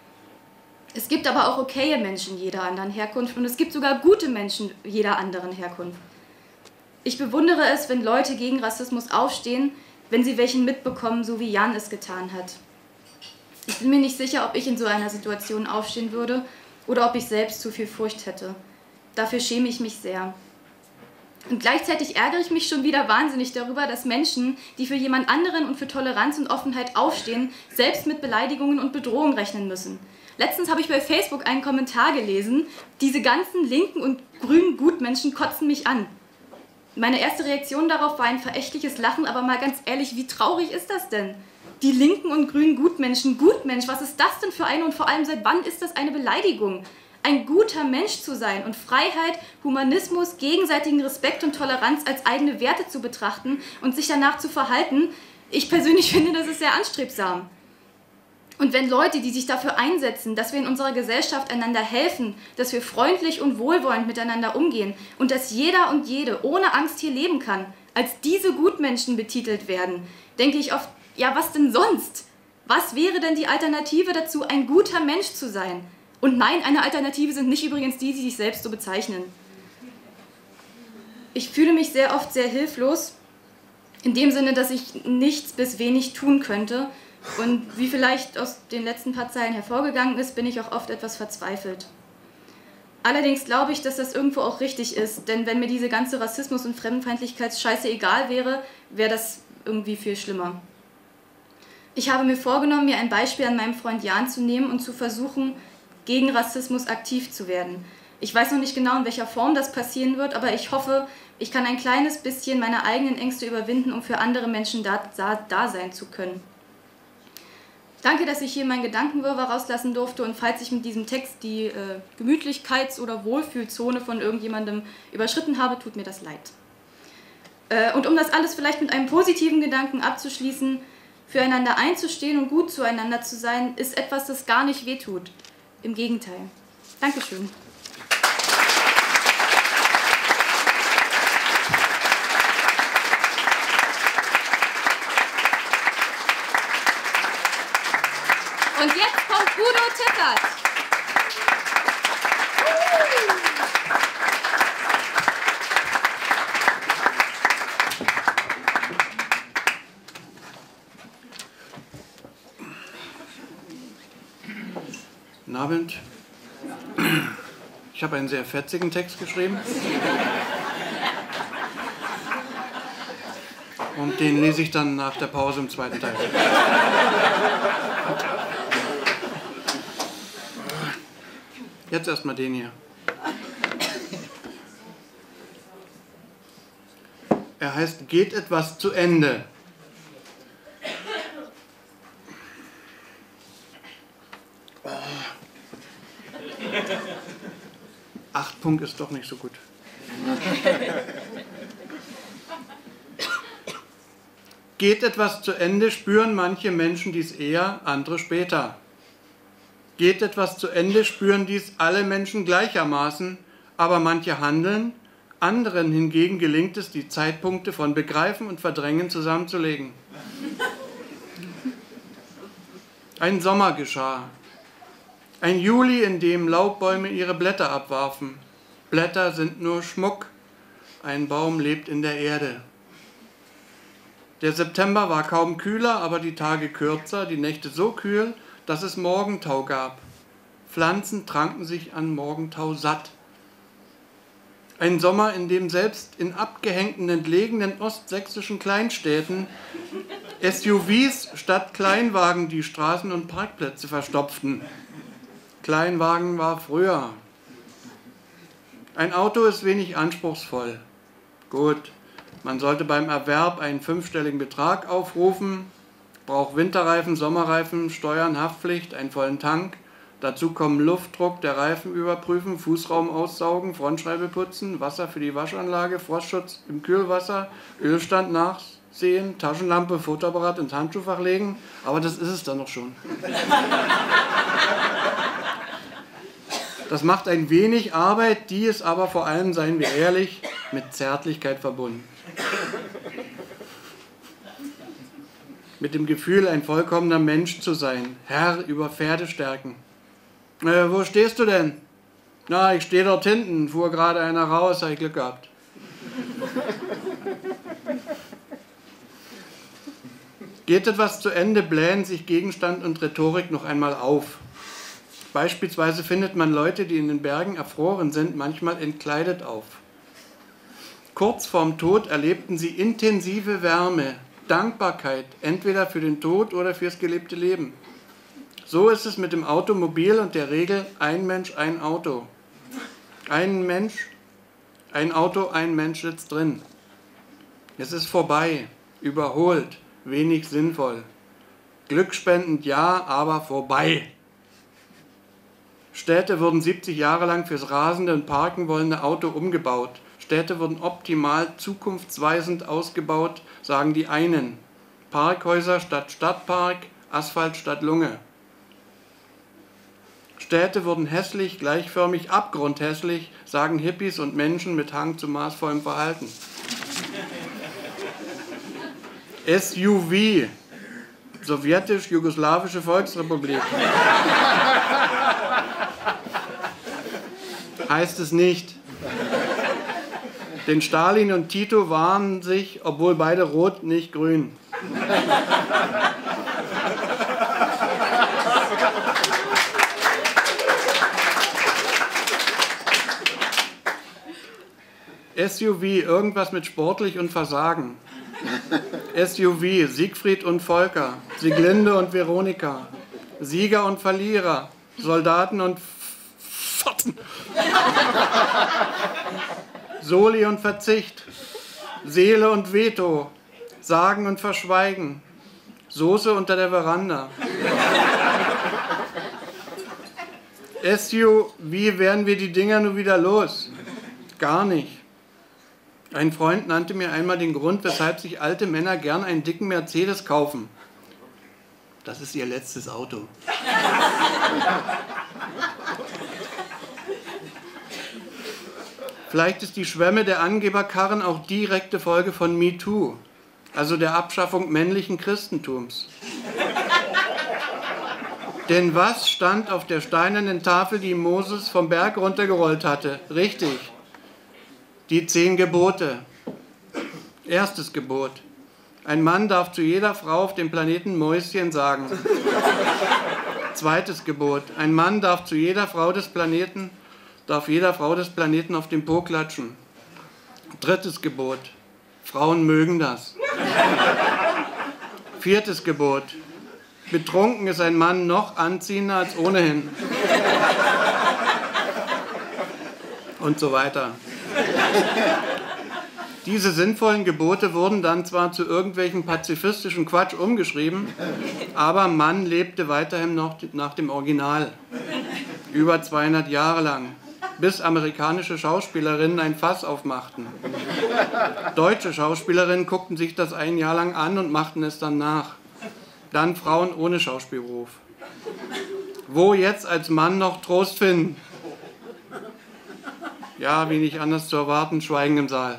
Es gibt aber auch okaye Menschen jeder anderen Herkunft und es gibt sogar gute Menschen jeder anderen Herkunft. Ich bewundere es, wenn Leute gegen Rassismus aufstehen, wenn sie welchen mitbekommen, so wie Jan es getan hat. Ich bin mir nicht sicher, ob ich in so einer Situation aufstehen würde oder ob ich selbst zu viel Furcht hätte. Dafür schäme ich mich sehr. Und gleichzeitig ärgere ich mich schon wieder wahnsinnig darüber, dass Menschen, die für jemand anderen und für Toleranz und Offenheit aufstehen, selbst mit Beleidigungen und Bedrohungen rechnen müssen. Letztens habe ich bei Facebook einen Kommentar gelesen, diese ganzen linken und grünen Gutmenschen kotzen mich an. Meine erste Reaktion darauf war ein verächtliches Lachen, aber mal ganz ehrlich, wie traurig ist das denn? Die linken und grünen Gutmenschen, Gutmensch, was ist das denn für eine und vor allem seit wann ist das eine Beleidigung? Ein guter Mensch zu sein und Freiheit, Humanismus, gegenseitigen Respekt und Toleranz als eigene Werte zu betrachten und sich danach zu verhalten, ich persönlich finde, das ist sehr anstrebsam. Und wenn Leute, die sich dafür einsetzen, dass wir in unserer Gesellschaft einander helfen, dass wir freundlich und wohlwollend miteinander umgehen und dass jeder und jede ohne Angst hier leben kann, als diese Gutmenschen betitelt werden, denke ich oft, ja, was denn sonst? Was wäre denn die Alternative dazu, ein guter Mensch zu sein? Und nein, eine Alternative sind nicht übrigens die, die sich selbst so bezeichnen. Ich fühle mich sehr oft sehr hilflos, in dem Sinne, dass ich nichts bis wenig tun könnte. Und wie vielleicht aus den letzten paar Zeilen hervorgegangen ist, bin ich auch oft etwas verzweifelt. Allerdings glaube ich, dass das irgendwo auch richtig ist, denn wenn mir diese ganze Rassismus- und Fremdenfeindlichkeitsscheiße egal wäre, wäre das irgendwie viel schlimmer. Ich habe mir vorgenommen, mir ein Beispiel an meinem Freund Jan zu nehmen und zu versuchen, gegen Rassismus aktiv zu werden. Ich weiß noch nicht genau, in welcher Form das passieren wird, aber ich hoffe, ich kann ein kleines bisschen meine eigenen Ängste überwinden, um für andere Menschen da sein zu können. Danke, dass ich hier meinen Gedankenwirrwarr rauslassen durfte und falls ich mit diesem Text die Gemütlichkeits- oder Wohlfühlzone von irgendjemandem überschritten habe, tut mir das leid. Und um das alles vielleicht mit einem positiven Gedanken abzuschließen, füreinander einzustehen und gut zueinander zu sein, ist etwas, das gar nicht wehtut. Im Gegenteil. Dankeschön. Und jetzt kommt Udo Tippert. Guten Abend. Ich habe einen sehr fetzigen Text geschrieben. Und den lese ich dann nach der Pause im zweiten Teil. Jetzt erstmal den hier. Er heißt Geht etwas zu Ende. Punkt ist doch nicht so gut. Geht etwas zu Ende, spüren manche Menschen dies eher, andere später. Geht etwas zu Ende, spüren dies alle Menschen gleichermaßen, aber manche handeln, anderen hingegen gelingt es, die Zeitpunkte von Begreifen und Verdrängen zusammenzulegen. Ein Sommer geschah. Ein Juli, in dem Laubbäume ihre Blätter abwarfen. Blätter sind nur Schmuck. Ein Baum lebt in der Erde. Der September war kaum kühler, aber die Tage kürzer, die Nächte so kühl, dass es Morgentau gab. Pflanzen tranken sich an Morgentau satt. Ein Sommer, in dem selbst in abgehängten, entlegenen ostsächsischen Kleinstädten SUVs statt Kleinwagen die Straßen und Parkplätze verstopften. Kleinwagen war früher. Ein Auto ist wenig anspruchsvoll. Gut, man sollte beim Erwerb einen 5-stelligen Betrag aufrufen, braucht Winterreifen, Sommerreifen, Steuern, Haftpflicht, einen vollen Tank. Dazu kommen Luftdruck der Reifen überprüfen, Fußraum aussaugen, Frontscheibe putzen, Wasser für die Waschanlage, Frostschutz im Kühlwasser, Ölstand nachsehen, Taschenlampe, Fotoapparat ins Handschuhfach legen. Aber das ist es dann noch schon. Das macht ein wenig Arbeit, die ist aber vor allem, seien wir ehrlich, mit Zärtlichkeit verbunden. Mit dem Gefühl, ein vollkommener Mensch zu sein, Herr über Pferdestärken. Wo stehst du denn? Na, ich stehe dort hinten, fuhr gerade einer raus, habe ich Glück gehabt. Geht etwas zu Ende, blähen sich Gegenstand und Rhetorik noch einmal auf. Beispielsweise findet man Leute, die in den Bergen erfroren sind, manchmal entkleidet auf. Kurz vorm Tod erlebten sie intensive Wärme, Dankbarkeit, entweder für den Tod oder fürs gelebte Leben. So ist es mit dem Automobil und der Regel ein Mensch, ein Auto. Ein Mensch, ein Auto, ein Mensch sitzt drin. Es ist vorbei, überholt, wenig sinnvoll. Glückspendend ja, aber vorbei. Städte wurden 70 Jahre lang fürs rasende und parken wollende Auto umgebaut. Städte wurden optimal zukunftsweisend ausgebaut, sagen die einen. Parkhäuser statt Stadtpark, Asphalt statt Lunge. Städte wurden hässlich, gleichförmig, abgrundhässlich, sagen Hippies und Menschen mit Hang zu maßvollem Verhalten. SUV, Sowjetisch-Jugoslawische Volksrepublik. Heißt es nicht. Denn Stalin und Tito waren sich, obwohl beide rot, nicht grün. SUV, irgendwas mit sportlich und Versagen. SUV, Siegfried und Volker, Sieglinde und Veronika, Sieger und Verlierer, Soldaten und Fotzen. Soli und Verzicht, Seele und Veto, Sagen und Verschweigen, Soße unter der Veranda. SUV, wie werden wir die Dinger nun wieder los? Gar nicht. Ein Freund nannte mir einmal den Grund, weshalb sich alte Männer gern einen dicken Mercedes kaufen. Das ist ihr letztes Auto. Vielleicht ist die Schwemme der Angeberkarren auch direkte Folge von MeToo, also der Abschaffung männlichen Christentums. Denn was stand auf der steinernen Tafel, die Moses vom Berg runtergerollt hatte? Richtig. Die 10 Gebote. Erstes Gebot. Ein Mann darf zu jeder Frau auf dem Planeten Mäuschen sagen. Zweites Gebot. Ein Mann darf jeder Frau des Planeten auf den Po klatschen. Drittes Gebot. Frauen mögen das. Viertes Gebot. Betrunken ist ein Mann noch anziehender als ohnehin. Und so weiter. Diese sinnvollen Gebote wurden dann zwar zu irgendwelchen pazifistischen Quatsch umgeschrieben, aber Mann lebte weiterhin noch nach dem Original. Über 200 Jahre lang, bis amerikanische Schauspielerinnen ein Fass aufmachten. Deutsche Schauspielerinnen guckten sich das ein Jahr lang an und machten es dann nach. Dann Frauen ohne Schauspielberuf. Wo jetzt als Mann noch Trost finden? Ja, wie nicht anders zu erwarten, Schweigen im Saal.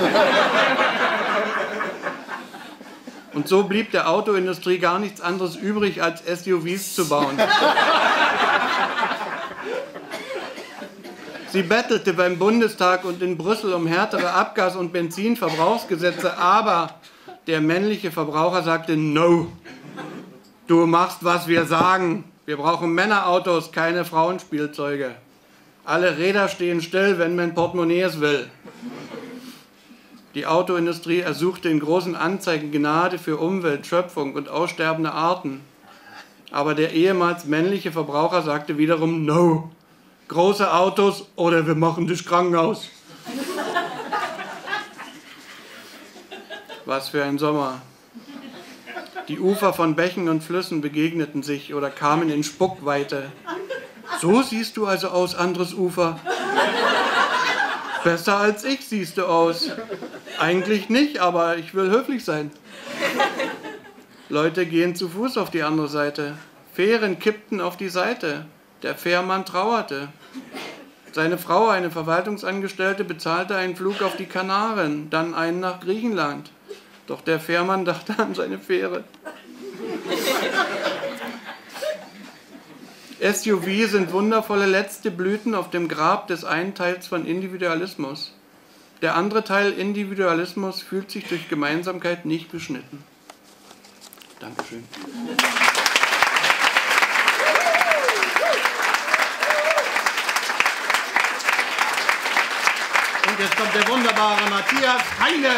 Und so blieb der Autoindustrie gar nichts anderes übrig, als SUVs zu bauen. Sie bettelte beim Bundestag und in Brüssel um härtere Abgas- und Benzinverbrauchsgesetze, aber der männliche Verbraucher sagte, no, du machst, was wir sagen. Wir brauchen Männerautos, keine Frauenspielzeuge. Alle Räder stehen still, wenn mein Portemonnaie es will. Die Autoindustrie ersuchte in großen Anzeigen Gnade für Umwelt, Schöpfung und aussterbende Arten. Aber der ehemals männliche Verbraucher sagte wiederum, no, große Autos oder wir machen das Krankenhaus. Was für ein Sommer. Die Ufer von Bächen und Flüssen begegneten sich oder kamen in Spuckweite. So siehst du also aus, anderes Ufer. Besser als ich siehst du aus. Eigentlich nicht, aber ich will höflich sein. Leute gehen zu Fuß auf die andere Seite. Fähren kippten auf die Seite. Der Fährmann trauerte. Seine Frau, eine Verwaltungsangestellte, bezahlte einen Flug auf die Kanaren, dann einen nach Griechenland. Doch der Fährmann dachte an seine Fähre. SUV sind wundervolle letzte Blüten auf dem Grab des einen Teils von Individualismus. Der andere Teil Individualismus fühlt sich durch Gemeinsamkeit nicht beschnitten. Dankeschön. Und jetzt kommt der wunderbare Matthias Heine.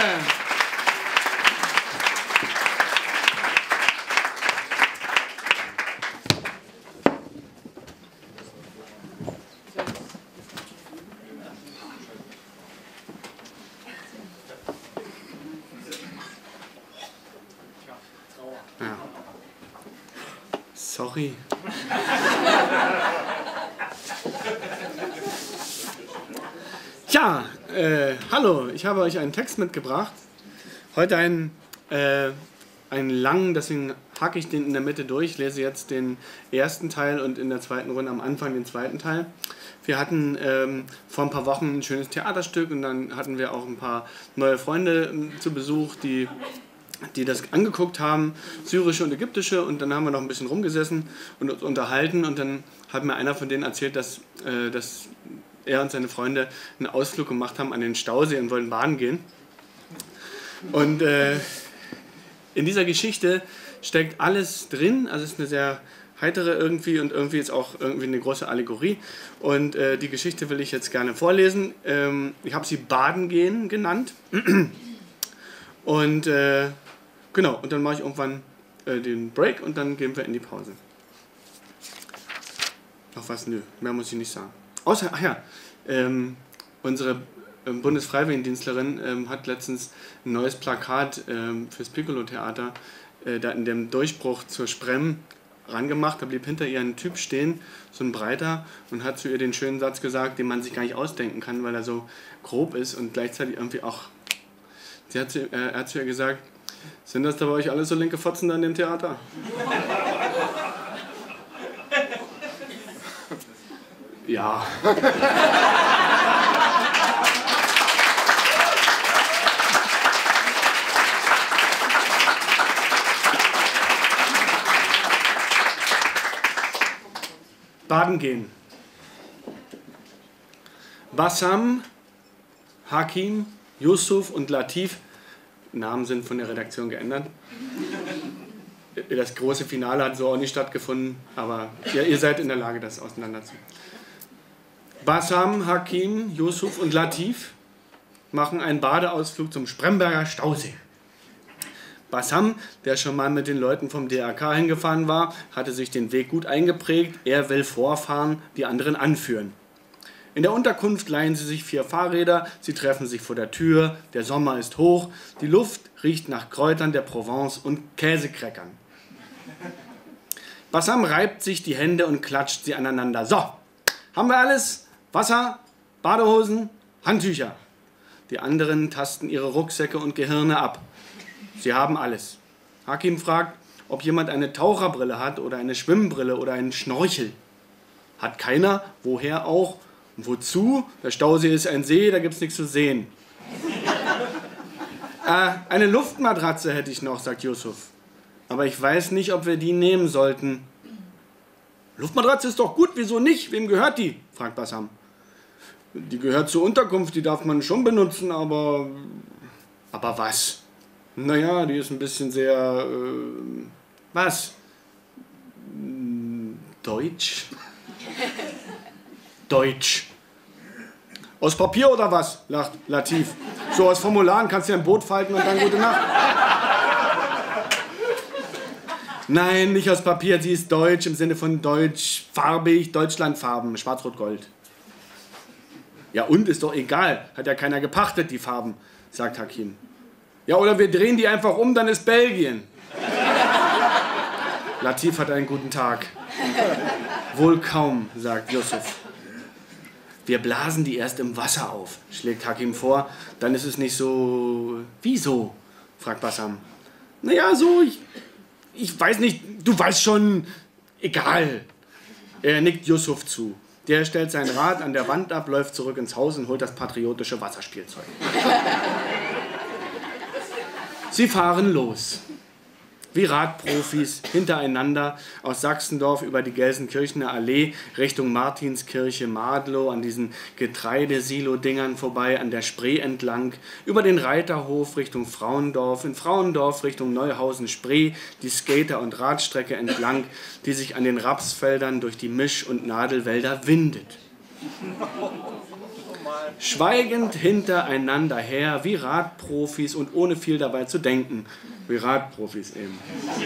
Ja. Sorry. Ja, hallo, ich habe euch einen Text mitgebracht. Heute einen langen, deswegen hacke ich den in der Mitte durch. Ich lese jetzt den ersten Teil und in der zweiten Runde am Anfang den zweiten Teil. Wir hatten vor ein paar Wochen ein schönes Theaterstück und dann hatten wir auch ein paar neue Freunde zu Besuch, die das angeguckt haben, syrische und ägyptische, und dann haben wir noch ein bisschen rumgesessen und uns unterhalten und dann hat mir einer von denen erzählt, dass er und seine Freunde einen Ausflug gemacht haben an den Stausee und wollten baden gehen. Und in dieser Geschichte steckt alles drin, also es ist eine sehr heitere irgendwie und irgendwie ist auch irgendwie eine große Allegorie. Und die Geschichte will ich jetzt gerne vorlesen. Ich habe sie Baden gehen genannt. Und genau, und dann mache ich irgendwann den Break und dann gehen wir in die Pause. Noch was? Nö, mehr muss ich nicht sagen. Außer, ach ja, unsere Bundesfreiwilligendienstlerin hat letztens ein neues Plakat fürs Piccolo-Theater da in dem Durchbruch zur Sprem rangemacht. Da blieb hinter ihr ein Typ stehen, so ein Breiter, und hat zu ihr den schönen Satz gesagt, den man sich gar nicht ausdenken kann, weil er so grob ist und gleichzeitig irgendwie auch... Er hat zu ihr gesagt, sind das da bei euch alle so linke Fotzen da in dem Theater? Ja. Baden gehen. Bassam, Hakim, Yusuf und Latif, Namen sind von der Redaktion geändert. Das große Finale hat so auch nicht stattgefunden, aber ihr seid in der Lage, das auseinanderzunehmen. Bassam, Hakim, Yusuf und Latif machen einen Badeausflug zum Spremberger Stausee. Bassam, der schon mal mit den Leuten vom DRK hingefahren war, hatte sich den Weg gut eingeprägt. Er will vorfahren, die anderen anführen. In der Unterkunft leihen sie sich 4 Fahrräder, sie treffen sich vor der Tür, der Sommer ist hoch, die Luft riecht nach Kräutern der Provence und Käsekräckern. Bassam reibt sich die Hände und klatscht sie aneinander. So, haben wir alles? Wasser, Badehosen, Handtücher. Die anderen tasten ihre Rucksäcke und Gehirne ab. Sie haben alles. Hakim fragt, ob jemand eine Taucherbrille hat oder eine Schwimmbrille oder einen Schnorchel. Hat keiner, woher auch? Und wozu? Der Stausee ist ein See, da gibt es nichts zu sehen. Eine Luftmatratze hätte ich noch, sagt Yusuf. Aber ich weiß nicht, ob wir die nehmen sollten. Luftmatratze ist doch gut, wieso nicht? Wem gehört die? Fragt Bassam. Die gehört zur Unterkunft, die darf man schon benutzen, aber... Aber was? Naja, die ist ein bisschen sehr... was? Deutsch? Deutsch. Aus Papier oder was? Lacht Latif. So aus Formularen kannst du ja ein Boot falten und dann gute Nacht. Nein, nicht aus Papier, sie ist deutsch im Sinne von deutsch, farbig, Deutschlandfarben, schwarz-rot-gold. Ja und, ist doch egal, hat ja keiner gepachtet, die Farben, sagt Hakim. Ja, oder wir drehen die einfach um, dann ist Belgien. Latif hat einen guten Tag. Wohl kaum, sagt Yusuf. Wir blasen die erst im Wasser auf, schlägt Hakim vor, dann ist es nicht so... Wieso? Fragt Bassam. Naja, so, ich weiß nicht, du weißt schon, egal. Er nickt Yusuf zu. Der stellt sein Rad an der Wand ab, läuft zurück ins Haus und holt das patriotische Wasserspielzeug. Sie fahren los. wie Radprofis hintereinander aus Sachsendorf über die Gelsenkirchener Allee Richtung Martinskirche, Madlow, an diesen Getreidesilo-Dingern vorbei, an der Spree entlang, über den Reiterhof Richtung Frauendorf, in Frauendorf Richtung Neuhausen-Spree, die Skater- und Radstrecke entlang, die sich an den Rapsfeldern durch die Misch- und Nadelwälder windet. Schweigend hintereinander her, wie Radprofis und ohne viel dabei zu denken. Wie Radprofis eben.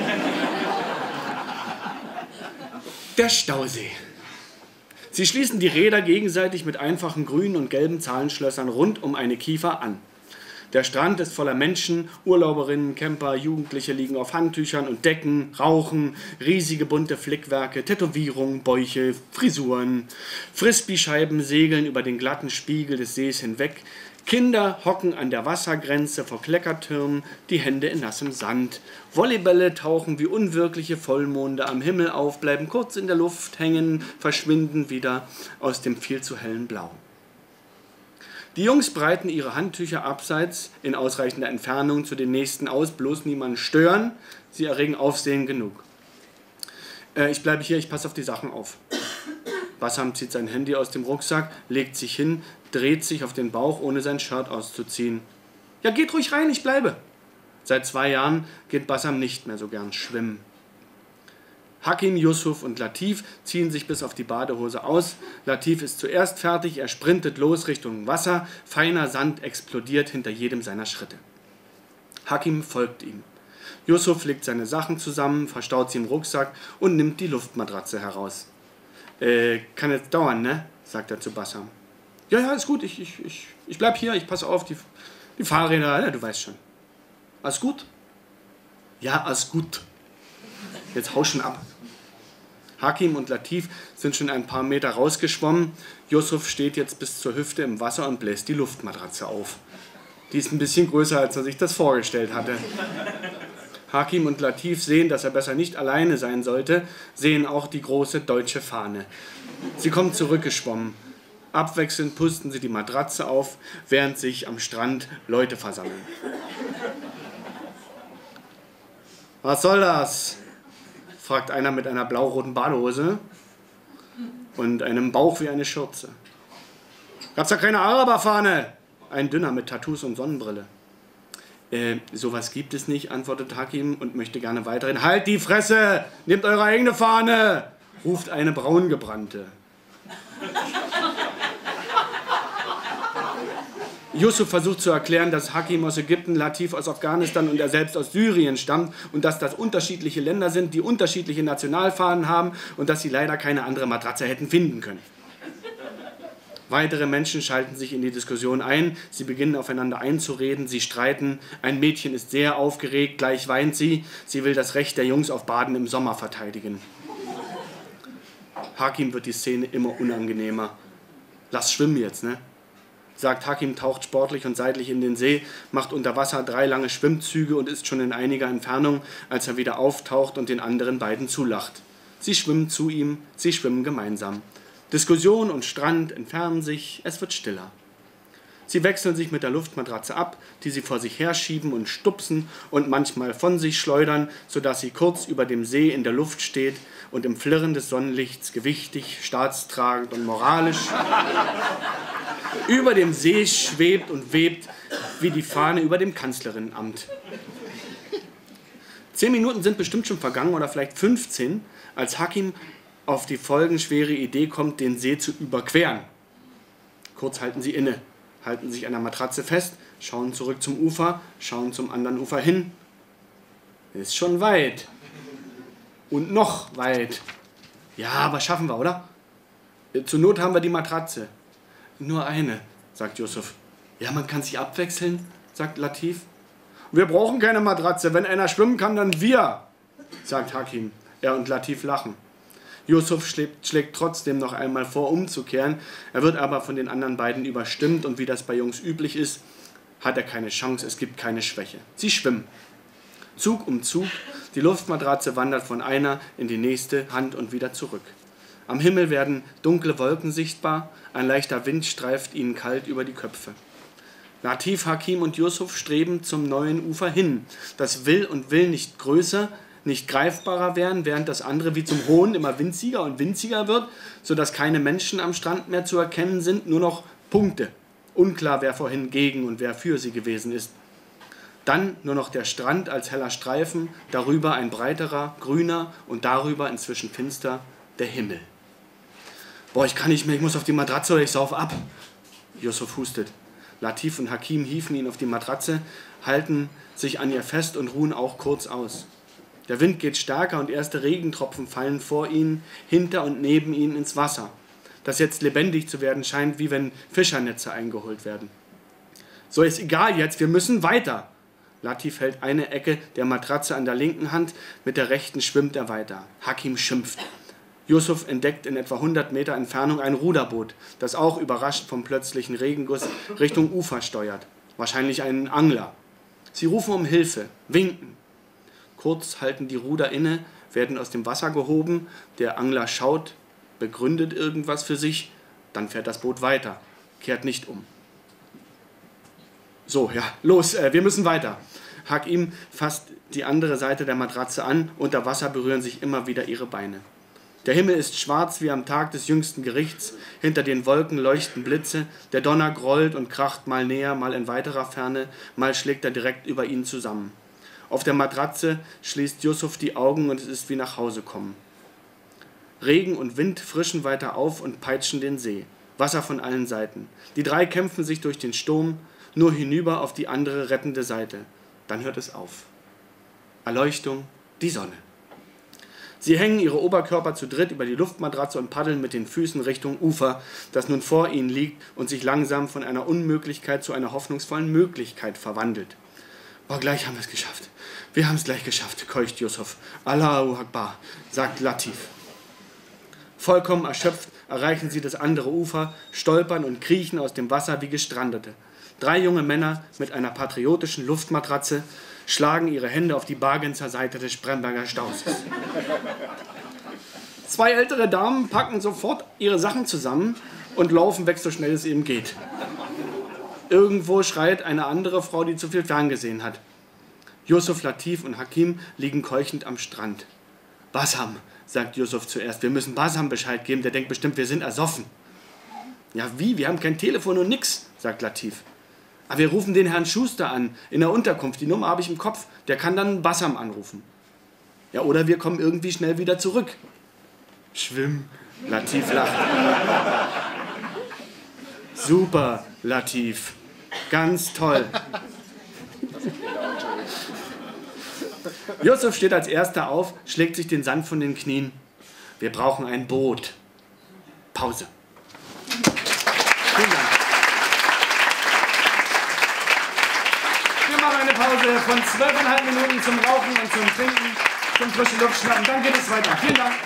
Der Stausee. Sie schließen die Räder gegenseitig mit einfachen grünen und gelben Zahlenschlössern rund um eine Kiefer an. Der Strand ist voller Menschen, Urlauberinnen, Camper, Jugendliche liegen auf Handtüchern und Decken, rauchen, riesige bunte Flickwerke, Tätowierungen, Bäuche, Frisuren, Frisbee-Scheiben segeln über den glatten Spiegel des Sees hinweg, Kinder hocken an der Wassergrenze vor Kleckertürmen, die Hände in nassem Sand. Volleybälle tauchen wie unwirkliche Vollmonde am Himmel auf, bleiben kurz in der Luft hängen, verschwinden wieder aus dem viel zu hellen Blau. Die Jungs breiten ihre Handtücher abseits in ausreichender Entfernung zu den nächsten aus, bloß niemanden stören. Sie erregen Aufsehen genug. Ich bleibe hier, ich passe auf die Sachen auf. Bassam zieht sein Handy aus dem Rucksack, legt sich hin, dreht sich auf den Bauch, ohne sein Shirt auszuziehen. Ja, geht ruhig rein, ich bleibe. Seit 2 Jahren geht Bassam nicht mehr so gern schwimmen. Hakim, Yusuf und Latif ziehen sich bis auf die Badehose aus. Latif ist zuerst fertig, er sprintet los Richtung Wasser. Feiner Sand explodiert hinter jedem seiner Schritte. Hakim folgt ihm. Yusuf legt seine Sachen zusammen, verstaut sie im Rucksack und nimmt die Luftmatratze heraus. Kann jetzt dauern, ne? Sagt er zu Bassam. Ja, ist gut, ich bleib hier, ich passe auf, die Fahrräder, ja, du weißt schon. Alles gut? Ja, alles gut. Jetzt hau schon ab. Hakim und Latif sind schon ein paar Meter rausgeschwommen. Yusuf steht jetzt bis zur Hüfte im Wasser und bläst die Luftmatratze auf. Die ist ein bisschen größer, als er sich das vorgestellt hatte. Hakim und Latif sehen, dass er besser nicht alleine sein sollte, sehen auch die große deutsche Fahne. Sie kommen zurückgeschwommen. Abwechselnd pusten sie die Matratze auf, während sich am Strand Leute versammeln. Was soll das? Fragt einer mit einer blau-roten Badehose und einem Bauch wie eine Schürze. Gab's da keine Araberfahne? Ein Dünner mit Tattoos und Sonnenbrille. Sowas gibt es nicht, antwortet Hakim und möchte gerne weiterreden. Halt die Fresse! Nehmt eure eigene Fahne! Ruft eine braungebrannte. Yusuf versucht zu erklären, dass Hakim aus Ägypten, Latif aus Afghanistan und er selbst aus Syrien stammt und dass das unterschiedliche Länder sind, die unterschiedliche Nationalfahnen haben und dass sie leider keine andere Matratze hätten finden können. Weitere Menschen schalten sich in die Diskussion ein, sie beginnen aufeinander einzureden, sie streiten, ein Mädchen ist sehr aufgeregt, gleich weint sie, sie will das Recht der Jungs auf Baden im Sommer verteidigen. Hakim wird die Szene immer unangenehmer. Lass schwimmen jetzt, ne? Sagt Hakim, taucht sportlich und seitlich in den See, macht unter Wasser 3 lange Schwimmzüge und ist schon in einiger Entfernung, als er wieder auftaucht und den anderen beiden zulacht. Sie schwimmen zu ihm, sie schwimmen gemeinsam. Diskussion und Strand entfernen sich, es wird stiller. Sie wechseln sich mit der Luftmatratze ab, die sie vor sich herschieben und stupsen und manchmal von sich schleudern, sodass sie kurz über dem See in der Luft steht und im Flirren des Sonnenlichts gewichtig, staatstragend und moralisch über dem See schwebt und webt wie die Fahne über dem Kanzlerinnenamt. 10 Minuten sind bestimmt schon vergangen oder vielleicht 15, als Hakim auf die folgenschwere Idee kommt, den See zu überqueren. Kurz halten sie inne, halten sich an der Matratze fest, schauen zurück zum Ufer, schauen zum anderen Ufer hin. Ist schon weit. Und noch weit. Ja, aber schaffen wir, oder? Zur Not haben wir die Matratze. Nur eine, sagt Yusuf. Ja, man kann sich abwechseln, sagt Latif. Wir brauchen keine Matratze. Wenn einer schwimmen kann, dann wir, sagt Hakim. Er und Latif lachen. Yusuf schlägt trotzdem noch einmal vor, umzukehren. Er wird aber von den anderen beiden überstimmt und wie das bei Jungs üblich ist, hat er keine Chance, es gibt keine Schwäche. Sie schwimmen. Zug um Zug, die Luftmatratze wandert von einer in die nächste Hand und wieder zurück. Am Himmel werden dunkle Wolken sichtbar, ein leichter Wind streift ihnen kalt über die Köpfe. Latif, Hakim und Yusuf streben zum neuen Ufer hin. Das will nicht größer, nicht greifbarer werden, während das andere wie zum Hohn immer winziger und winziger wird, sodass keine Menschen am Strand mehr zu erkennen sind, nur noch Punkte. Unklar, wer vorhin gegen und wer für sie gewesen ist. Dann nur noch der Strand als heller Streifen, darüber ein breiterer, grüner und darüber inzwischen finster der Himmel. Boah, ich kann nicht mehr, ich muss auf die Matratze oder ich sauf ab. Yusuf hustet. Latif und Hakim hieven ihn auf die Matratze, halten sich an ihr fest und ruhen auch kurz aus. Der Wind geht stärker und erste Regentropfen fallen vor ihnen, hinter und neben ihnen ins Wasser, das jetzt lebendig zu werden scheint, wie wenn Fischernetze eingeholt werden. So, ist egal jetzt, wir müssen weiter. Latif hält eine Ecke der Matratze an der linken Hand, mit der rechten schwimmt er weiter. Hakim schimpft. Yusuf entdeckt in etwa 100 Meter Entfernung ein Ruderboot, das auch überrascht vom plötzlichen Regenguss Richtung Ufer steuert. Wahrscheinlich einen Angler. Sie rufen um Hilfe, winken. Kurz halten die Ruder inne, werden aus dem Wasser gehoben. Der Angler schaut, begründet irgendwas für sich, dann fährt das Boot weiter, kehrt nicht um. So, ja, los, wir müssen weiter. Hakim fasst die andere Seite der Matratze an, unter Wasser berühren sich immer wieder ihre Beine. Der Himmel ist schwarz wie am Tag des jüngsten Gerichts, hinter den Wolken leuchten Blitze, der Donner grollt und kracht mal näher, mal in weiterer Ferne, mal schlägt er direkt über ihnen zusammen. Auf der Matratze schließt Yusuf die Augen und es ist wie nach Hause kommen. Regen und Wind frischen weiter auf und peitschen den See. Wasser von allen Seiten. Die drei kämpfen sich durch den Sturm, nur hinüber auf die andere rettende Seite. Dann hört es auf. Erleuchtung, die Sonne. Sie hängen ihre Oberkörper zu dritt über die Luftmatratze und paddeln mit den Füßen Richtung Ufer, das nun vor ihnen liegt und sich langsam von einer Unmöglichkeit zu einer hoffnungsvollen Möglichkeit verwandelt. Boah, gleich haben wir es geschafft. Wir haben es gleich geschafft, keucht Yusuf. Allahu Akbar, sagt Latif. Vollkommen erschöpft erreichen sie das andere Ufer, stolpern und kriechen aus dem Wasser wie Gestrandete. 3 junge Männer mit einer patriotischen Luftmatratze schlagen ihre Hände auf die Bargenzer Seite des Spremberger Stauses. 2 ältere Damen packen sofort ihre Sachen zusammen und laufen weg, so schnell es eben geht. Irgendwo schreit eine andere Frau, die zu viel ferngesehen hat. Yusuf, Latif und Hakim liegen keuchend am Strand. Basam, sagt Yusuf zuerst, wir müssen Basam Bescheid geben, der denkt bestimmt, wir sind ersoffen. Ja, wie? Wir haben kein Telefon und nix, sagt Latif. Aber wir rufen den Herrn Schuster an, in der Unterkunft. Die Nummer habe ich im Kopf. Der kann dann Basam anrufen. Ja, oder wir kommen irgendwie schnell wieder zurück. Schwimm, Latif lacht. Super, Latif. Ganz toll. Yusuf steht als Erster auf, schlägt sich den Sand von den Knien. Wir brauchen ein Boot. Pause. Vielen Dank. Eine Pause von 12,5 Minuten zum Rauchen und zum Trinken, zum frischen Luft schnappen. Dann geht es weiter. Vielen Dank.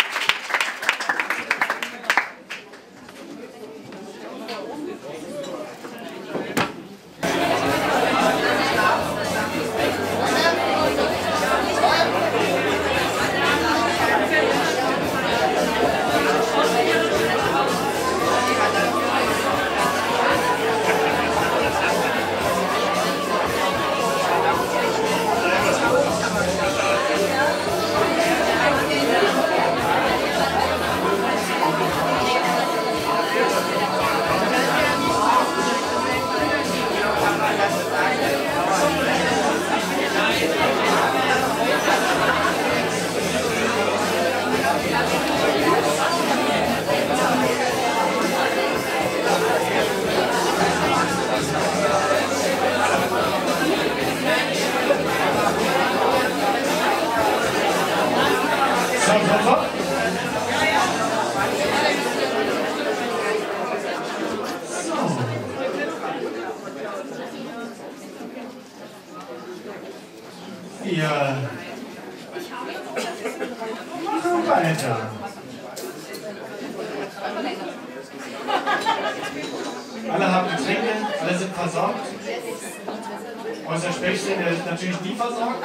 Wir machen weiter. Alle haben Getränke, alle sind versorgt. Außer Spechstein, der ist natürlich nie versorgt.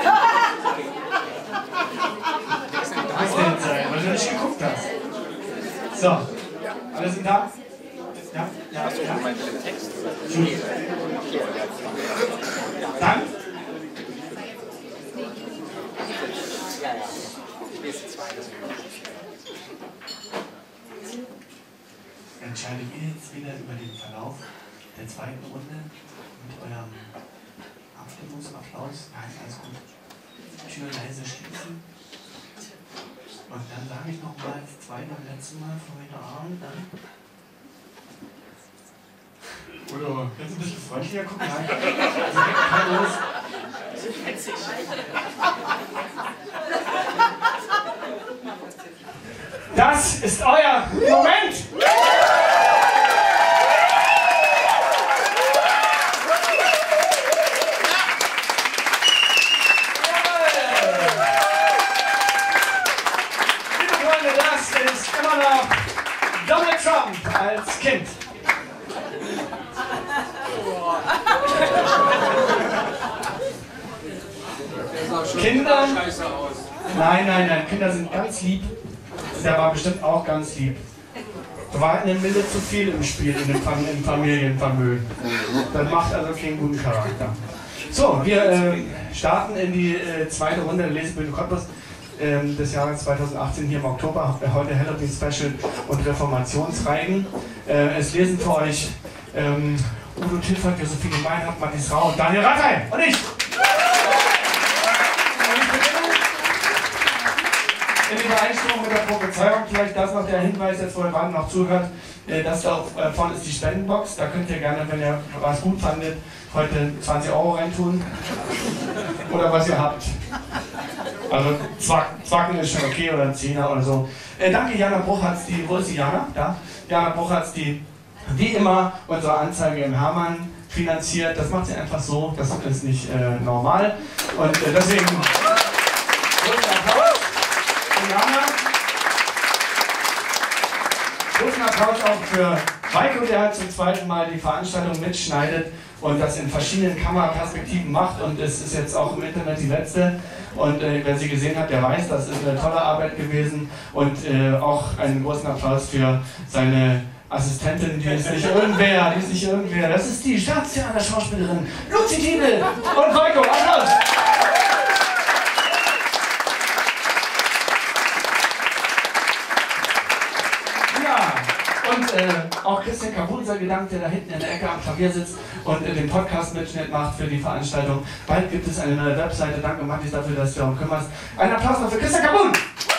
Was denn sein, weil du nicht geguckt hast. So, alle sind da? Ja? Ja. Achso, du meinst den Text? Dann? Ja, ja. Ich lese zwei. Entscheidet ihr jetzt wieder über den Verlauf der zweiten Runde mit eurem Abstimmungsapplaus? Nein, alles gut. Tür leise schließen. Und dann sage ich nochmal das zweite und letzte Mal für heute Abend. Dann. Oder kannst du ein bisschen freundlicher gucken? Nein. Also, los. Das ist euer Moment! Liebe Freunde, das ist immer noch Donald Trump als Kind. Kinder? Nein, Kinder sind ganz lieb. Der war bestimmt auch ganz lieb. Da war eine Mille zu viel im Spiel im Familienvermögen. Das macht also keinen guten Charakter. So, wir starten in die zweite Runde der Lesebühne Cottbus des Jahres 2018 hier im Oktober. Heute Halloween Special und Reformationsreigen. Es lesen für euch Udo Tilfert, Josephine Meinhardt, Matthias Rau und Daniel Ratheim. Und ich! In der Übereinstimmung mit der Prophezeiung, vielleicht das noch der Hinweis, jetzt wo ihr Band noch zuhört, dass da vorne ist die Spendenbox, da könnt ihr gerne, wenn ihr was gut fandet, heute 20 € reintun. Oder was ihr habt. Also Zwacken ist schon okay oder ein Zehner oder so. Danke Jana Bruchatz, wo ist die Jana? Da. Jana Bruchatz, die wie immer unsere Anzeige im Hermann finanziert. Das macht sie einfach so, das ist nicht normal. Und deswegen großen Applaus. Jana. Großen Applaus auch für Heiko, der zum zweiten Mal die Veranstaltung mitschneidet und das in verschiedenen Kameraperspektiven macht. Und es ist jetzt auch im Internet die letzte. Und wer sie gesehen hat, der weiß, das ist eine tolle Arbeit gewesen. Und auch einen großen Applaus für seine Assistentin, die ist nicht irgendwer, Das ist die Staatstheater-Schauspielerin Luzi Tiebel und Heiko. Applaus! Und auch Christian Kabul sei gedankt, der da hinten in der Ecke am Klavier sitzt und den Podcast-Mitschnitt macht für die Veranstaltung. Bald gibt es eine neue Webseite. Danke, Matthias, dafür, dass du darum kümmerst. Einen Applaus noch für Christian Kabul!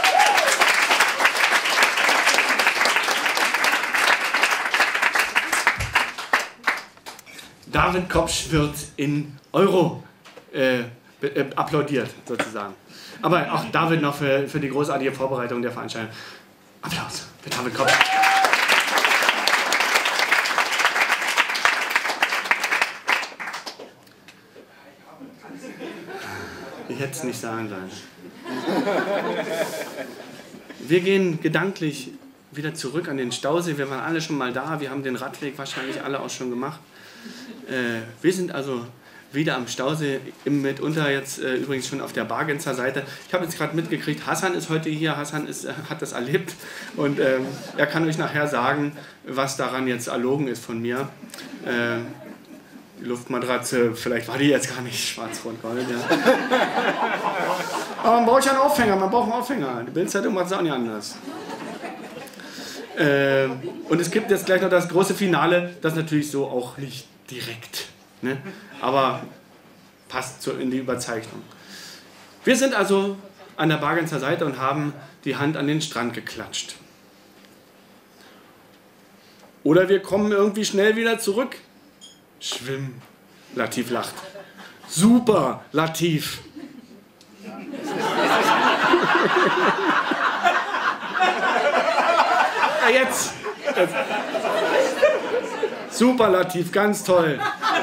David Kopsch wird in Euro applaudiert, sozusagen. Aber auch David noch für die großartige Vorbereitung der Veranstaltung. Applaus für David Kopsch. Ich hätte es nicht sagen sollen. Wir gehen gedanklich wieder zurück an den Stausee. Wir waren alle schon mal da. Wir haben den Radweg wahrscheinlich alle auch schon gemacht. Wir sind also wieder am Stausee, mitunter jetzt übrigens schon auf der Bargenzer Seite. Ich habe jetzt gerade mitgekriegt, Hassan ist heute hier. Hassan hat das erlebt und er kann euch nachher sagen, was daran jetzt erlogen ist von mir. Die Luftmatratze, vielleicht war die jetzt gar nicht schwarz-rot-gold. Ja. Aber man braucht ja einen Aufhänger, Die Bildzeitung macht es auch nicht anders. Und es gibt jetzt gleich noch das große Finale, das natürlich so auch nicht direkt, ne? Aber passt so in die Überzeichnung. Wir sind also an der Bargenzer Seite und haben die Hand an den Strand geklatscht. Oder wir kommen irgendwie schnell wieder zurück. Schwimm. Latif lacht. Super, Latif. Ja, jetzt. Super, Latif, ganz toll.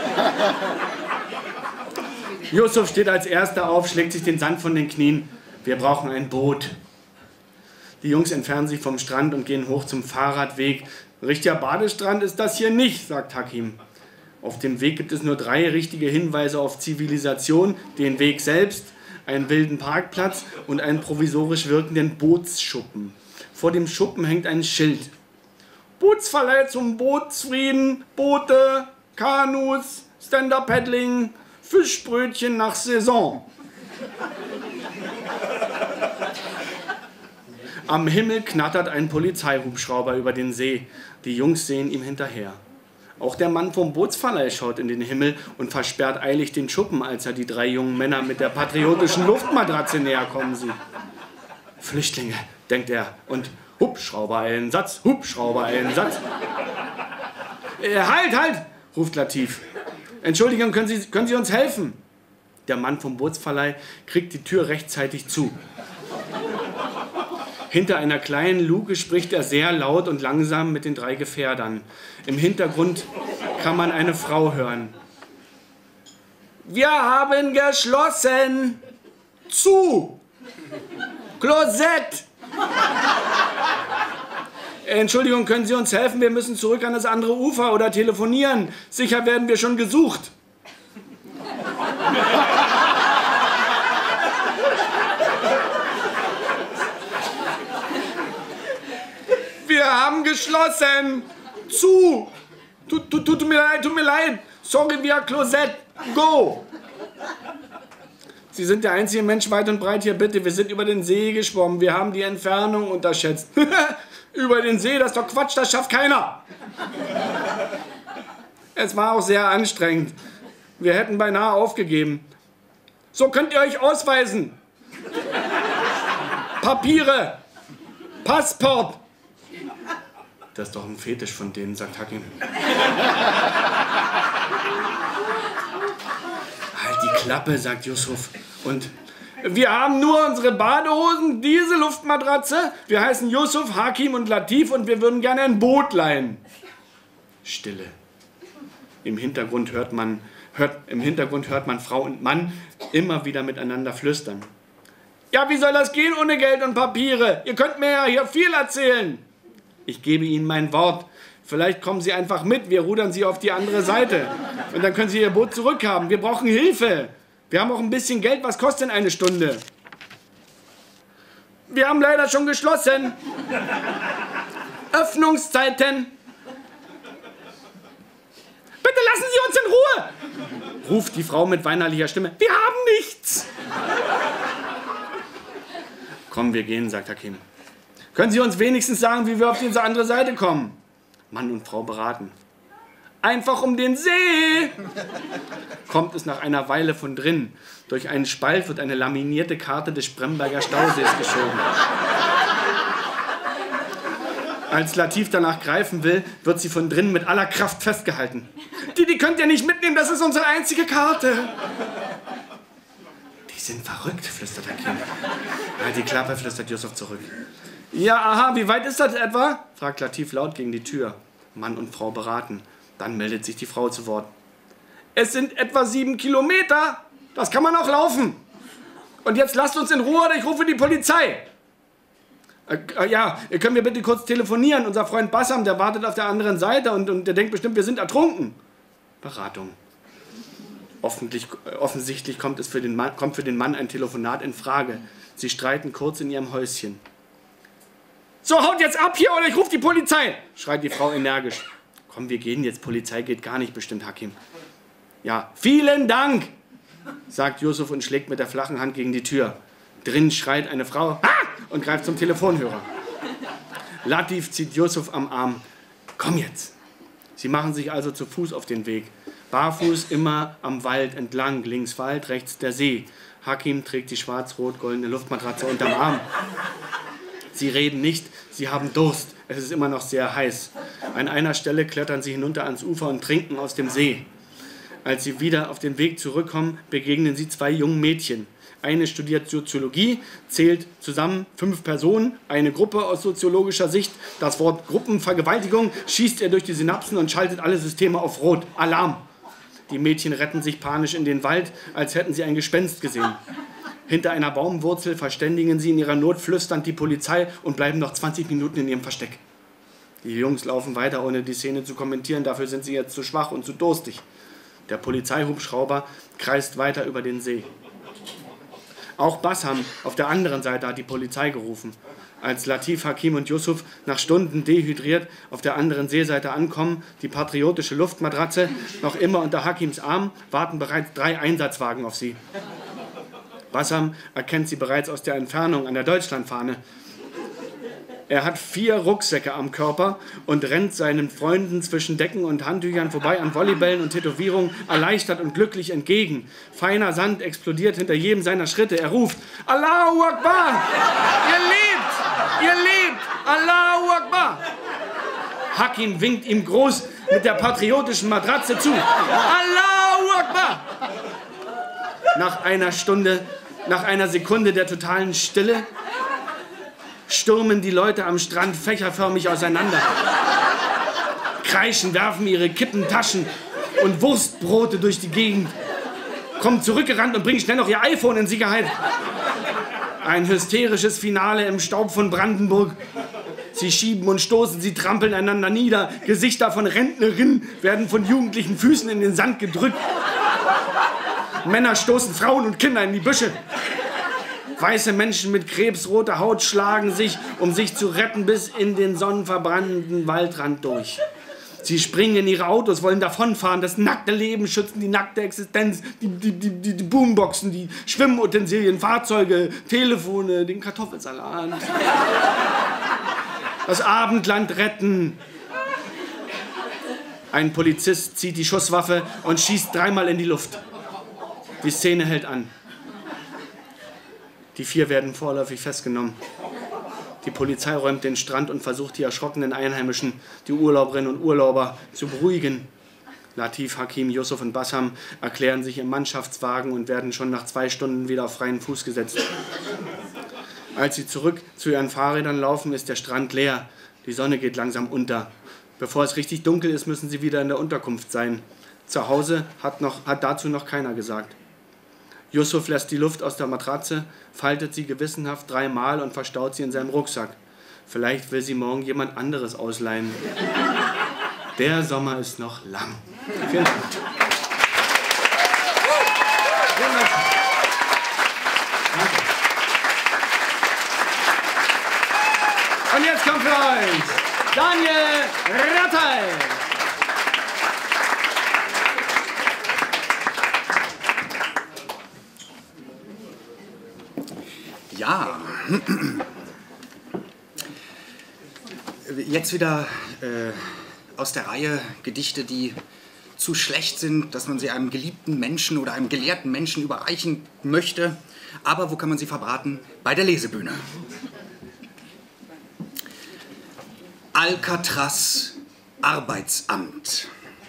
Yusuf steht als Erster auf, schlägt sich den Sand von den Knien. Wir brauchen ein Boot. Die Jungs entfernen sich vom Strand und gehen hoch zum Fahrradweg. Richtiger Badestrand ist das hier nicht, sagt Hakim. Auf dem Weg gibt es nur 3 richtige Hinweise auf Zivilisation, den Weg selbst, einen wilden Parkplatz und einen provisorisch wirkenden Bootsschuppen. Vor dem Schuppen hängt ein Schild. Bootsverleih zum Bootsfrieden, Boote, Kanus, Stand-Up-Paddling, Fischbrötchen nach Saison. Am Himmel knattert ein Polizeihubschrauber über den See. Die Jungs sehen ihm hinterher. Auch der Mann vom Bootsverleih schaut in den Himmel und versperrt eilig den Schuppen, als er die 3 jungen Männer mit der patriotischen Luftmatratze näher kommen sieht. Flüchtlinge, denkt er, und Hubschrauber-Einsatz, Hubschrauber-Einsatz. Halt, ruft Latif. Entschuldigung, können Sie uns helfen? Der Mann vom Bootsverleih kriegt die Tür rechtzeitig zu. Hinter einer kleinen Luke spricht er sehr laut und langsam mit den 3 Gefährdern. Im Hintergrund kann man eine Frau hören. Wir haben geschlossen. Zu. Klosett. Entschuldigung, können Sie uns helfen? Wir müssen zurück an das andere Ufer oder telefonieren. Sicher werden wir schon gesucht. Wir haben geschlossen. Zu. Tut mir leid. Sorry, wir Klosett. Go. Sie sind der einzige Mensch weit und breit hier, bitte. Wir sind über den See geschwommen. Wir haben die Entfernung unterschätzt. Über den See, das ist doch Quatsch, das schafft keiner. Es war auch sehr anstrengend. Wir hätten beinahe aufgegeben. So könnt ihr euch ausweisen. Papiere. Passport. Das ist doch ein Fetisch von denen, sagt Hakim. Halt die Klappe, sagt Yusuf. Und wir haben nur unsere Badehosen, diese Luftmatratze. Wir heißen Yusuf, Hakim und Latif und wir würden gerne ein Boot leihen. Stille. Im Hintergrund hört man Frau und Mann immer wieder miteinander flüstern. Ja, wie soll das gehen ohne Geld und Papiere? Ihr könnt mir ja hier viel erzählen. Ich gebe Ihnen mein Wort. Vielleicht kommen Sie einfach mit. Wir rudern Sie auf die andere Seite. Und dann können Sie Ihr Boot zurückhaben. Wir brauchen Hilfe. Wir haben auch ein bisschen Geld. Was kostet denn eine Stunde? Wir haben leider schon geschlossen. Öffnungszeiten. Bitte lassen Sie uns in Ruhe, ruft die Frau mit weinerlicher Stimme. Wir haben nichts. Komm, wir gehen, sagt Hakim. Können Sie uns wenigstens sagen, wie wir auf diese andere Seite kommen? Mann und Frau beraten. Einfach um den See! Kommt es nach einer Weile von drin. Durch einen Spalt wird eine laminierte Karte des Spremberger Stausees geschoben. Als Latif danach greifen will, wird sie von drinnen mit aller Kraft festgehalten. Die könnt ihr nicht mitnehmen, das ist unsere einzige Karte. Die sind verrückt, flüstert Hakim. Halt die Klappe, flüstert Yusuf zurück. Ja, aha, wie weit ist das etwa? Fragt Latif laut gegen die Tür. Mann und Frau beraten. Dann meldet sich die Frau zu Wort. Es sind etwa 7 Kilometer. Das kann man auch laufen. Und jetzt lasst uns in Ruhe oder ich rufe die Polizei. Ja, können wir bitte kurz telefonieren? Unser Freund Bassam, der wartet auf der anderen Seite und der denkt bestimmt, wir sind ertrunken. Beratung. Offensichtlich kommt für den Mann ein Telefonat in Frage. Sie streiten kurz in ihrem Häuschen. So, haut jetzt ab hier oder ich rufe die Polizei, schreit die Frau energisch. Komm, wir gehen jetzt, Polizei geht gar nicht, bestimmt Hakim. Ja, vielen Dank, sagt Yusuf und schlägt mit der flachen Hand gegen die Tür. Drin schreit eine Frau und greift zum Telefonhörer. Latif zieht Yusuf am Arm. Komm jetzt. Sie machen sich also zu Fuß auf den Weg. Barfuß immer am Wald entlang, links Wald, rechts der See. Hakim trägt die schwarz-rot-goldene Luftmatratze unterm Arm. Sie reden nicht, sie haben Durst. Es ist immer noch sehr heiß. An einer Stelle klettern sie hinunter ans Ufer und trinken aus dem See. Als sie wieder auf den Weg zurückkommen, begegnen sie 2 jungen Mädchen. Eine studiert Soziologie, zählt zusammen 5 Personen, eine Gruppe aus soziologischer Sicht. Das Wort Gruppenvergewaltigung schießt er durch die Synapsen und schaltet alle Systeme auf Rot. Alarm! Die Mädchen retten sich panisch in den Wald, als hätten sie ein Gespenst gesehen. Hinter einer Baumwurzel verständigen sie in ihrer Not flüsternd die Polizei und bleiben noch 20 Minuten in ihrem Versteck. Die Jungs laufen weiter, ohne die Szene zu kommentieren. Dafür sind sie jetzt zu schwach und zu durstig. Der Polizeihubschrauber kreist weiter über den See. Auch Bassam auf der anderen Seite hat die Polizei gerufen. Als Latif, Hakim und Yusuf nach Stunden dehydriert auf der anderen Seeseite ankommen, die patriotische Luftmatratze noch immer unter Hakims Arm, warten bereits 3 Einsatzwagen auf sie. Bassam erkennt sie bereits aus der Entfernung an der Deutschlandfahne. Er hat 4 Rucksäcke am Körper und rennt seinen Freunden zwischen Decken und Handtüchern vorbei an Volleybällen und Tätowierungen erleichtert und glücklich entgegen. Feiner Sand explodiert hinter jedem seiner Schritte. Er ruft, Allahu Akbar! Ihr lebt! Allahu Akbar! Hakim winkt ihm groß mit der patriotischen Matratze zu. Allahu Akbar! Nach einer Sekunde der totalen Stille stürmen die Leute am Strand fächerförmig auseinander. Kreischen, werfen ihre Kippentaschen und Wurstbrote durch die Gegend. Kommen zurückgerannt und bringen schnell noch ihr iPhone in Sicherheit. Ein hysterisches Finale im Staub von Brandenburg. Sie schieben und stoßen, sie trampeln einander nieder. Gesichter von Rentnerinnen werden von jugendlichen Füßen in den Sand gedrückt. Männer stoßen Frauen und Kinder in die Büsche. Weiße Menschen mit krebsroter Haut schlagen sich, um sich zu retten, bis in den sonnenverbrannten Waldrand durch. Sie springen in ihre Autos, wollen davonfahren, das nackte Leben schützen, die nackte Existenz, die Boomboxen, die Schwimmutensilien, Fahrzeuge, Telefone, den Kartoffelsalat. Das Abendland retten. Ein Polizist zieht die Schusswaffe und schießt 3-mal in die Luft. Die Szene hält an. Die 4 werden vorläufig festgenommen. Die Polizei räumt den Strand und versucht, die erschrockenen Einheimischen, die Urlauberinnen und Urlauber, zu beruhigen. Latif, Hakim, Yusuf und Bassam erklären sich im Mannschaftswagen und werden schon nach 2 Stunden wieder auf freien Fuß gesetzt. Als sie zurück zu ihren Fahrrädern laufen, ist der Strand leer. Die Sonne geht langsam unter. Bevor es richtig dunkel ist, müssen sie wieder in der Unterkunft sein. Zu Hause hat dazu noch keiner gesagt. Yusuf lässt die Luft aus der Matratze, faltet sie gewissenhaft 3-mal und verstaut sie in seinem Rucksack. Vielleicht will sie morgen jemand anderes ausleihen. Der Sommer ist noch lang. Vielen Dank. Und jetzt kommt für euch Daniel Rattay. Ja, jetzt wieder aus der Reihe Gedichte, die zu schlecht sind, dass man sie einem geliebten Menschen oder einem gelehrten Menschen überreichen möchte. Aber wo kann man sie verbraten? Bei der Lesebühne. Alcatraz Arbeitsamt.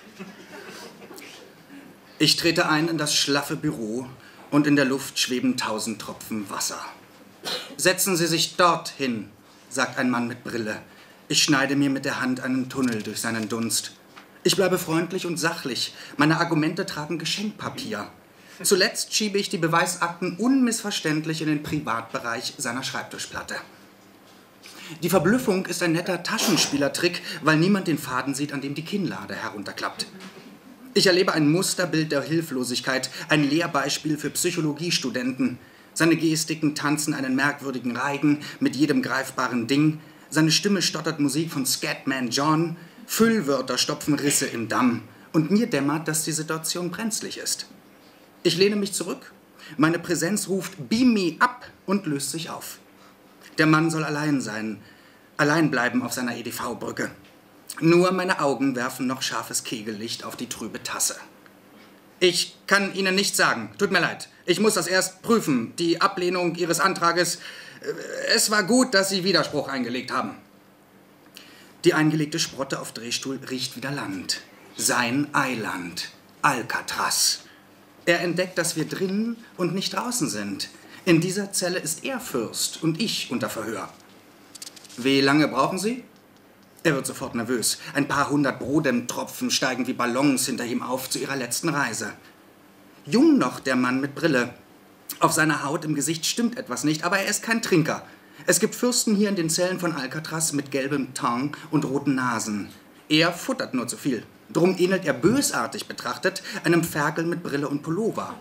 Ich trete ein in das schlaffe Büro und in der Luft schweben 1000 Tropfen Wasser. Setzen Sie sich dorthin, sagt ein Mann mit Brille. Ich schneide mir mit der Hand einen Tunnel durch seinen Dunst. Ich bleibe freundlich und sachlich. Meine Argumente tragen Geschenkpapier. Zuletzt schiebe ich die Beweisakten unmissverständlich in den Privatbereich seiner Schreibtischplatte. Die Verblüffung ist ein netter Taschenspielertrick, weil niemand den Faden sieht, an dem die Kinnlade herunterklappt. Ich erlebe ein Musterbild der Hilflosigkeit, ein Lehrbeispiel für Psychologiestudenten. Seine Gestiken tanzen einen merkwürdigen Reigen mit jedem greifbaren Ding. Seine Stimme stottert Musik von Scatman John. Füllwörter stopfen Risse im Damm. Und mir dämmert, dass die Situation brenzlig ist. Ich lehne mich zurück. Meine Präsenz ruft Beam me up und löst sich auf. Der Mann soll allein sein, allein bleiben auf seiner EDV-Brücke. Nur meine Augen werfen noch scharfes Kegellicht auf die trübe Tasse. Ich kann Ihnen nichts sagen. Tut mir leid. Ich muss das erst prüfen. Die Ablehnung Ihres Antrages. Es war gut, dass Sie Widerspruch eingelegt haben. Die eingelegte Sprotte auf Drehstuhl riecht wieder Land. Sein Eiland. Alcatraz. Er entdeckt, dass wir drinnen und nicht draußen sind. In dieser Zelle ist er Fürst und ich unter Verhör. Wie lange brauchen Sie? Er wird sofort nervös. Ein paar 100 Brodem-Tropfen steigen wie Ballons hinter ihm auf zu ihrer letzten Reise. Jung noch, der Mann mit Brille. Auf seiner Haut im Gesicht stimmt etwas nicht, aber er ist kein Trinker. Es gibt Fürsten hier in den Zellen von Alcatraz mit gelbem Teint und roten Nasen. Er futtert nur zu viel. Drum ähnelt er bösartig betrachtet einem Ferkel mit Brille und Pullover.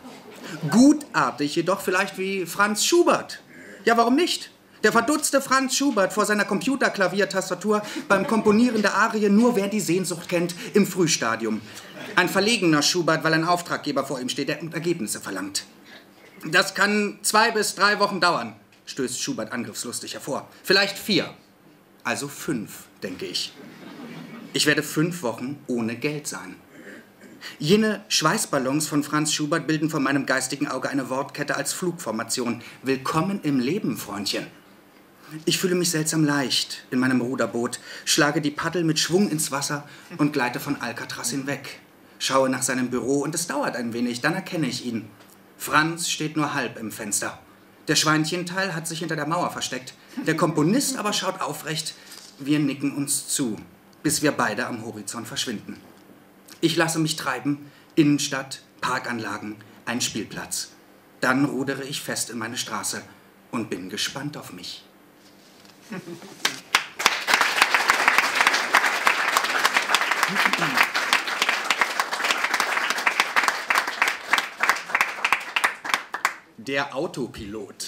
Gutartig jedoch vielleicht wie Franz Schubert. Ja, warum nicht? Der verdutzte Franz Schubert vor seiner Computerklaviertastatur beim Komponieren der Arie Nur wer die Sehnsucht kennt im Frühstadium. Ein verlegener Schubert, weil ein Auftraggeber vor ihm steht, der Ergebnisse verlangt. Das kann 2 bis 3 Wochen dauern, stößt Schubert angriffslustig hervor. Vielleicht 4, also 5, denke ich. Ich werde 5 Wochen ohne Geld sein. Jene Schweißballons von Franz Schubert bilden vor meinem geistigen Auge eine Wortkette als Flugformation. Willkommen im Leben, Freundchen. Ich fühle mich seltsam leicht in meinem Ruderboot, schlage die Paddel mit Schwung ins Wasser und gleite von Alcatraz hinweg. Schaue nach seinem Büro und es dauert ein wenig, dann erkenne ich ihn. Franz steht nur halb im Fenster. Der Schweinchenteil hat sich hinter der Mauer versteckt. Der Komponist aber schaut aufrecht. Wir nicken uns zu, bis wir beide am Horizont verschwinden. Ich lasse mich treiben, Innenstadt, Parkanlagen, ein Spielplatz. Dann rudere ich fest in meine Straße und bin gespannt auf mich. Der Autopilot.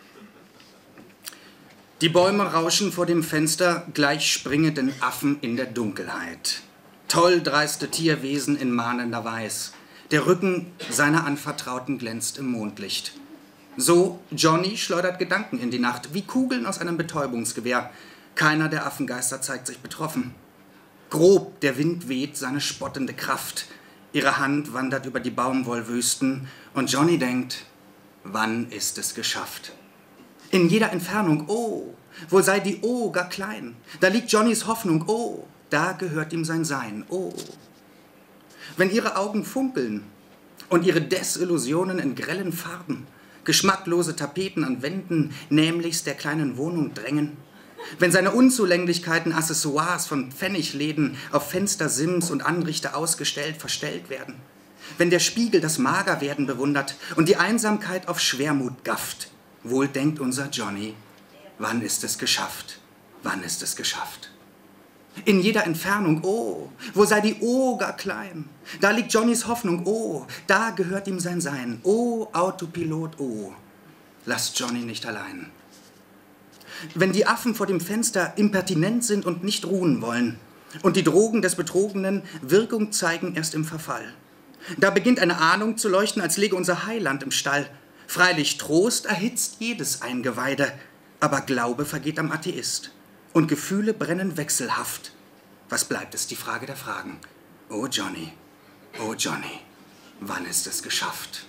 Die Bäume rauschen vor dem Fenster gleich springenden Affen in der Dunkelheit. Toll dreiste Tierwesen in mahnender Weiß. Der Rücken seiner Anvertrauten glänzt im Mondlicht. So, Johnny schleudert Gedanken in die Nacht, wie Kugeln aus einem Betäubungsgewehr. Keiner der Affengeister zeigt sich betroffen. Grob der Wind weht seine spottende Kraft. Ihre Hand wandert über die Baumwollwüsten und Johnny denkt, wann ist es geschafft? In jeder Entfernung, oh, wo sei die Oh gar klein? Da liegt Johnnys Hoffnung, oh, da gehört ihm sein Sein, oh. Wenn ihre Augen funkeln und ihre Desillusionen in grellen Farben, geschmacklose Tapeten an Wänden nämlichst der kleinen Wohnung drängen, wenn seine Unzulänglichkeiten Accessoires von Pfennigläden auf Fenstersims und Anrichter ausgestellt, verstellt werden, wenn der Spiegel das Magerwerden bewundert und die Einsamkeit auf Schwermut gafft, wohl denkt unser Johnny, wann ist es geschafft, wann ist es geschafft? In jeder Entfernung, oh, wo sei die Oh gar klein? Da liegt Johnnys Hoffnung, oh, da gehört ihm sein Sein, oh, Autopilot, oh, lasst Johnny nicht allein. Wenn die Affen vor dem Fenster impertinent sind und nicht ruhen wollen und die Drogen des Betrogenen Wirkung zeigen erst im Verfall, da beginnt eine Ahnung zu leuchten, als läge unser Heiland im Stall. Freilich Trost erhitzt jedes Eingeweide, aber Glaube vergeht am Atheist. Und Gefühle brennen wechselhaft. Was bleibt, ist die Frage der Fragen. Oh Johnny, wann ist es geschafft?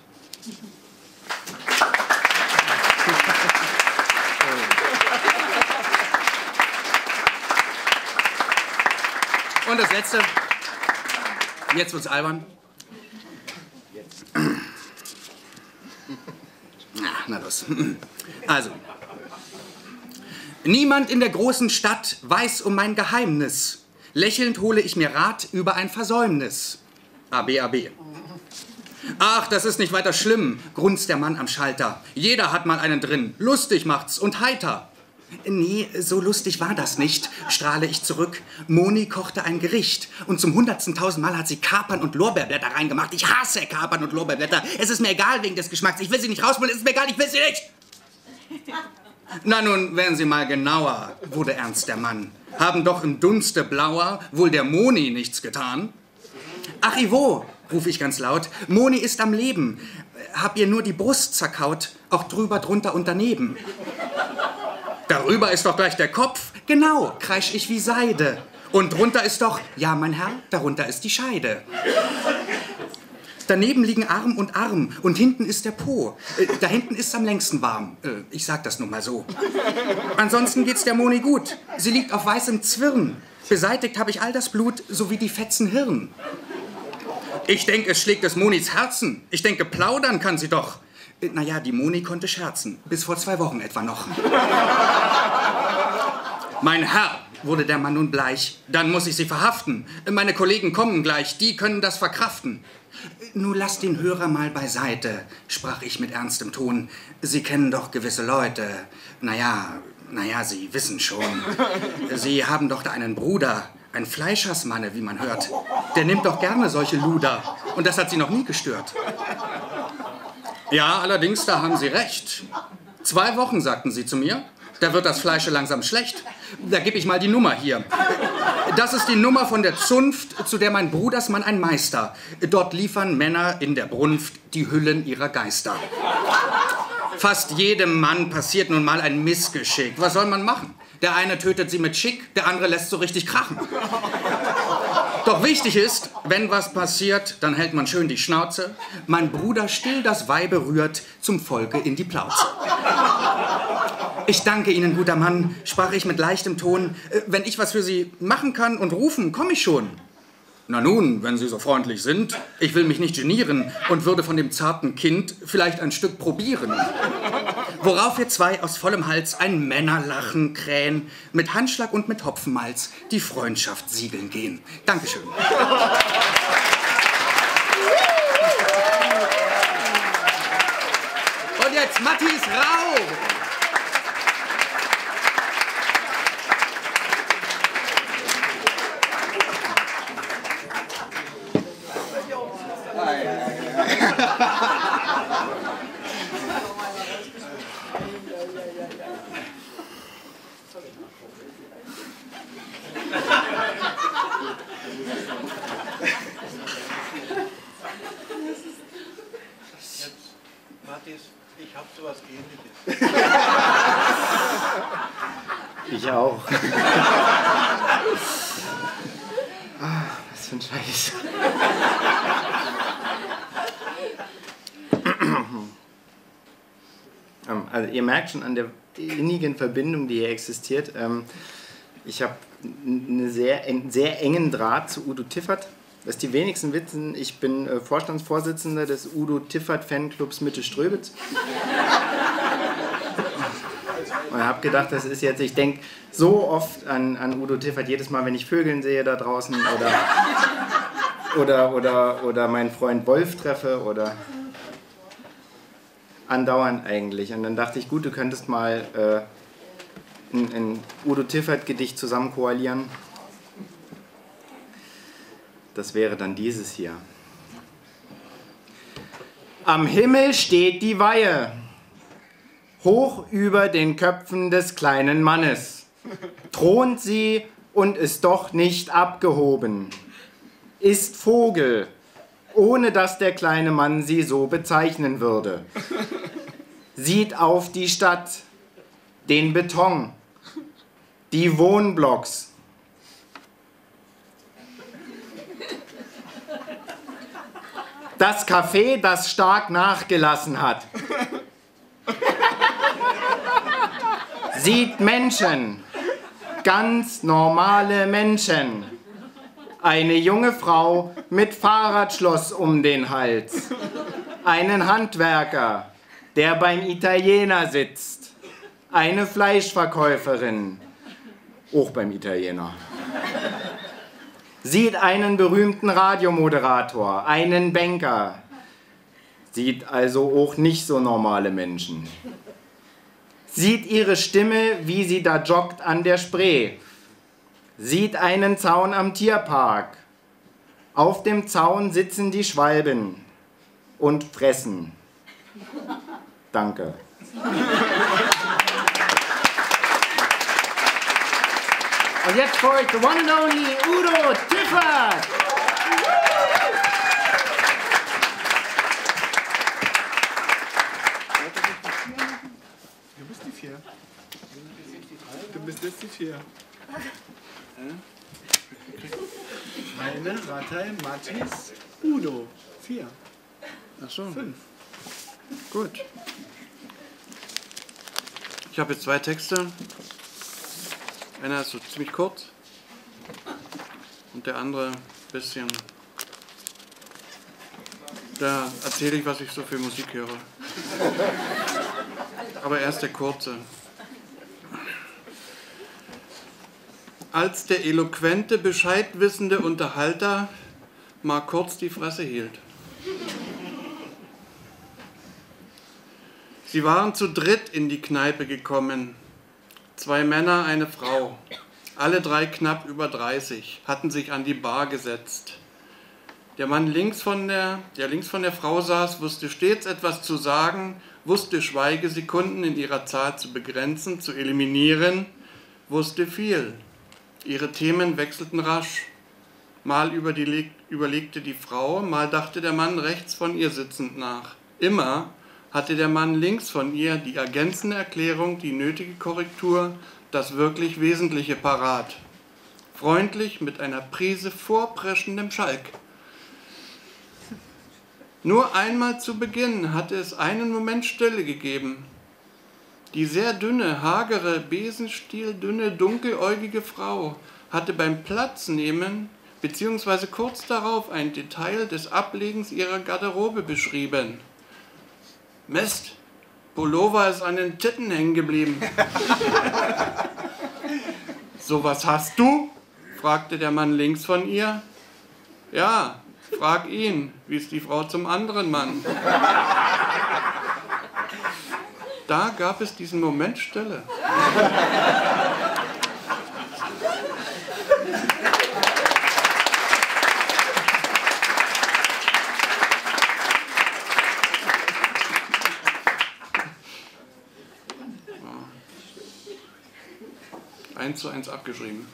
Und das Letzte. Jetzt wird's albern. Na los. Also. Niemand in der großen Stadt weiß um mein Geheimnis. Lächelnd hole ich mir Rat über ein Versäumnis. AB. Ach, das ist nicht weiter schlimm, grunzt der Mann am Schalter. Jeder hat mal einen drin. Lustig macht's und heiter. Nee, so lustig war das nicht, strahle ich zurück. Moni kochte ein Gericht und zum 100.000. Mal hat sie Kapern und Lorbeerblätter reingemacht. Ich hasse Kapern und Lorbeerblätter. Es ist mir egal wegen des Geschmacks. Ich will sie nicht rausholen, es ist mir egal, ich will sie nicht. Na nun, werden Sie mal genauer, wurde ernst der Mann. Haben doch im Dunste blauer wohl der Moni nichts getan? Ach, Ivo, rufe ich ganz laut, Moni ist am Leben. Hab ihr nur die Brust zerkaut, auch drüber, drunter und daneben. Darüber ist doch gleich der Kopf. Genau, kreisch ich wie Seide. Und drunter ist doch, ja, mein Herr, darunter ist die Scheide. Daneben liegen Arm und Arm und hinten ist der Po. Da hinten ist es am längsten warm. Ich sag das nun mal so. Ansonsten geht's der Moni gut. Sie liegt auf weißem Zwirn. Beseitigt habe ich all das Blut sowie die fetzen Hirn. Ich denke, es schlägt des Monis Herzen. Ich denke, plaudern kann sie doch. Naja, die Moni konnte scherzen. Bis vor 2 Wochen etwa noch. Mein Herr, wurde der Mann nun bleich, dann muss ich Sie verhaften. Meine Kollegen kommen gleich, die können das verkraften. Nun lass den Hörer mal beiseite, sprach ich mit ernstem Ton. Sie kennen doch gewisse Leute. Naja, Sie wissen schon. Sie haben doch da einen Bruder, ein Fleischersmanne, wie man hört. Der nimmt doch gerne solche Luder. Und das hat Sie noch nie gestört. Ja, allerdings, da haben Sie recht. 2 Wochen, sagten Sie zu mir. Da wird das Fleisch langsam schlecht. Da gebe ich mal die Nummer hier. Das ist die Nummer von der Zunft, zu der mein Brudersmann ein Meister. Dort liefern Männer in der Brunft die Hüllen ihrer Geister. Fast jedem Mann passiert nun mal ein Missgeschick. Was soll man machen? Der eine tötet sie mit Schick, der andere lässt so richtig krachen. Doch wichtig ist, wenn was passiert, dann hält man schön die Schnauze. Mein Bruder still das Weibe rührt, zum Volke in die Plauze. Ich danke Ihnen, guter Mann, sprach ich mit leichtem Ton. Wenn ich was für Sie machen kann und rufen, komme ich schon. Na nun, wenn Sie so freundlich sind. Ich will mich nicht genieren und würde von dem zarten Kind vielleicht ein Stück probieren. Worauf wir 2 aus vollem Hals ein Männerlachen krähen, mit Handschlag und mit Hopfenmalz die Freundschaft siegeln gehen. Dankeschön. Und jetzt Mattis Rau! Ich hab sowas Ähnliches. Ich auch. Was für ein Scheiß. Also ihr merkt schon an der innigen Verbindung, die hier existiert. Ich habe einen sehr engen Draht zu Udo Tiffert. Was die wenigsten wissen, ich bin Vorstandsvorsitzender des Udo Tiffert Fanclubs Mitte-Ströbitz. Und habe gedacht, das ist jetzt, ich denke so oft an Udo Tiffert, jedes Mal, wenn ich Vögeln sehe da draußen oder meinen Freund Wolf treffe oder andauernd eigentlich. Und dann dachte ich, gut, du könntest mal ein Udo Tiffert-Gedicht zusammen koalieren. Das wäre dann dieses hier. Am Himmel steht die Weihe, hoch über den Köpfen des kleinen Mannes. Thront sie und ist doch nicht abgehoben. Ist Vogel, ohne dass der kleine Mann sie so bezeichnen würde. Sieht auf die Stadt, den Beton, die Wohnblocks. Das Café, das stark nachgelassen hat. Sieht Menschen, ganz normale Menschen. Eine junge Frau mit Fahrradschloss um den Hals. Einen Handwerker, der beim Italiener sitzt. Eine Fleischverkäuferin, auch beim Italiener. Sieht einen berühmten Radiomoderator, einen Banker. Sieht also auch nicht so normale Menschen. Sieht ihre Stimme, wie sie da joggt an der Spree. Sieht einen Zaun am Tierpark. Auf dem Zaun sitzen die Schwalben und fressen. Danke. Und jetzt folgt the one and only Udo Tiffert. Du bist die 4. Du bist jetzt die 4. Heine, Ratei, Mathis, Udo. 4. Ach so. 5. Gut. Ich habe jetzt 2 Texte. Einer ist so ziemlich kurz und der andere ein bisschen. Da erzähle ich, was ich so für Musik höre. Aber erst der kurze. Als der eloquente, bescheidwissende Unterhalter mal kurz die Fresse hielt. Sie waren zu dritt in die Kneipe gekommen. 2 Männer, eine Frau. Alle 3 knapp über 30, hatten sich an die Bar gesetzt. Der Mann der links von der Frau saß, wusste stets etwas zu sagen, wusste Schweigesekunden in ihrer Zahl zu begrenzen, zu eliminieren, wusste viel. Ihre Themen wechselten rasch. Mal überlegte die Frau, mal dachte der Mann rechts von ihr sitzend nach. Immer hatte der Mann links von ihr die ergänzende Erklärung, die nötige Korrektur, das wirklich Wesentliche parat. Freundlich mit einer Prise vorpreschendem Schalk. Nur einmal zu Beginn hatte es einen Moment Stille gegeben. Die sehr dünne, hagere, besenstieldünne, dunkeläugige Frau hatte beim Platznehmen bzw. kurz darauf ein Detail des Ablegens ihrer Garderobe beschrieben. Mist, Pullover ist an den Titten hängen geblieben. So, was hast du? Fragte der Mann links von ihr. Ja, frag ihn, wies die Frau zum anderen Mann. Da gab es diesen Moment Stille. Ja. 1:1 abgeschrieben.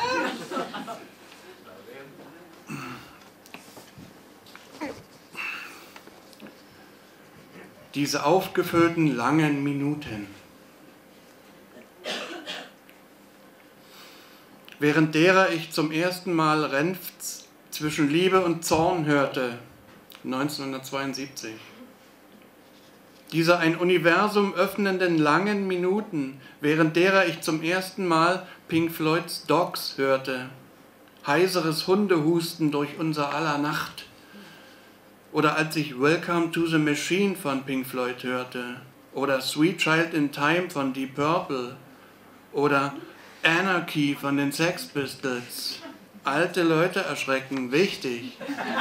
Diese aufgefüllten langen Minuten, während derer ich zum ersten Mal Renfts zwischen Liebe und Zorn hörte, 1972. Diese ein Universum öffnenden langen Minuten, während derer ich zum ersten Mal Pink Floyds Dogs hörte, heiseres Hundehusten durch unser aller Nacht. Oder als ich Welcome to the Machine von Pink Floyd hörte. Oder Sweet Child in Time von Deep Purple. Oder Anarchy von den Sex Pistols. Alte Leute erschrecken, wichtig.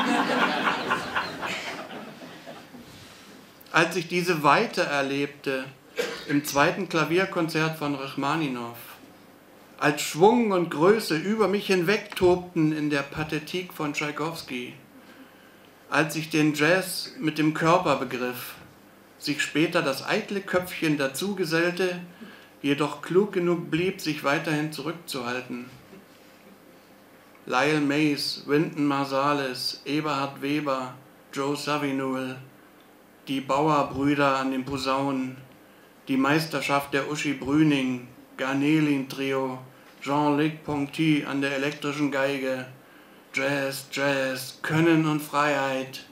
Als ich diese Weite erlebte im zweiten Klavierkonzert von Rachmaninow, als Schwung und Größe über mich hinwegtobten in der Pathetik von Tschaikowski, als ich den Jazz mit dem Körper begriff, sich später das eitle Köpfchen dazugesellte, jedoch klug genug blieb, sich weiterhin zurückzuhalten. Lyle Mays, Wynton Marsalis, Eberhard Weber, Joe Zawinul, die Bauer-Brüder an den Posaunen, die Meisterschaft der Uschi Brüning, Garnelin-Trio, Jean-Luc Ponty an der elektrischen Geige, Jazz, Jazz, Können und Freiheit.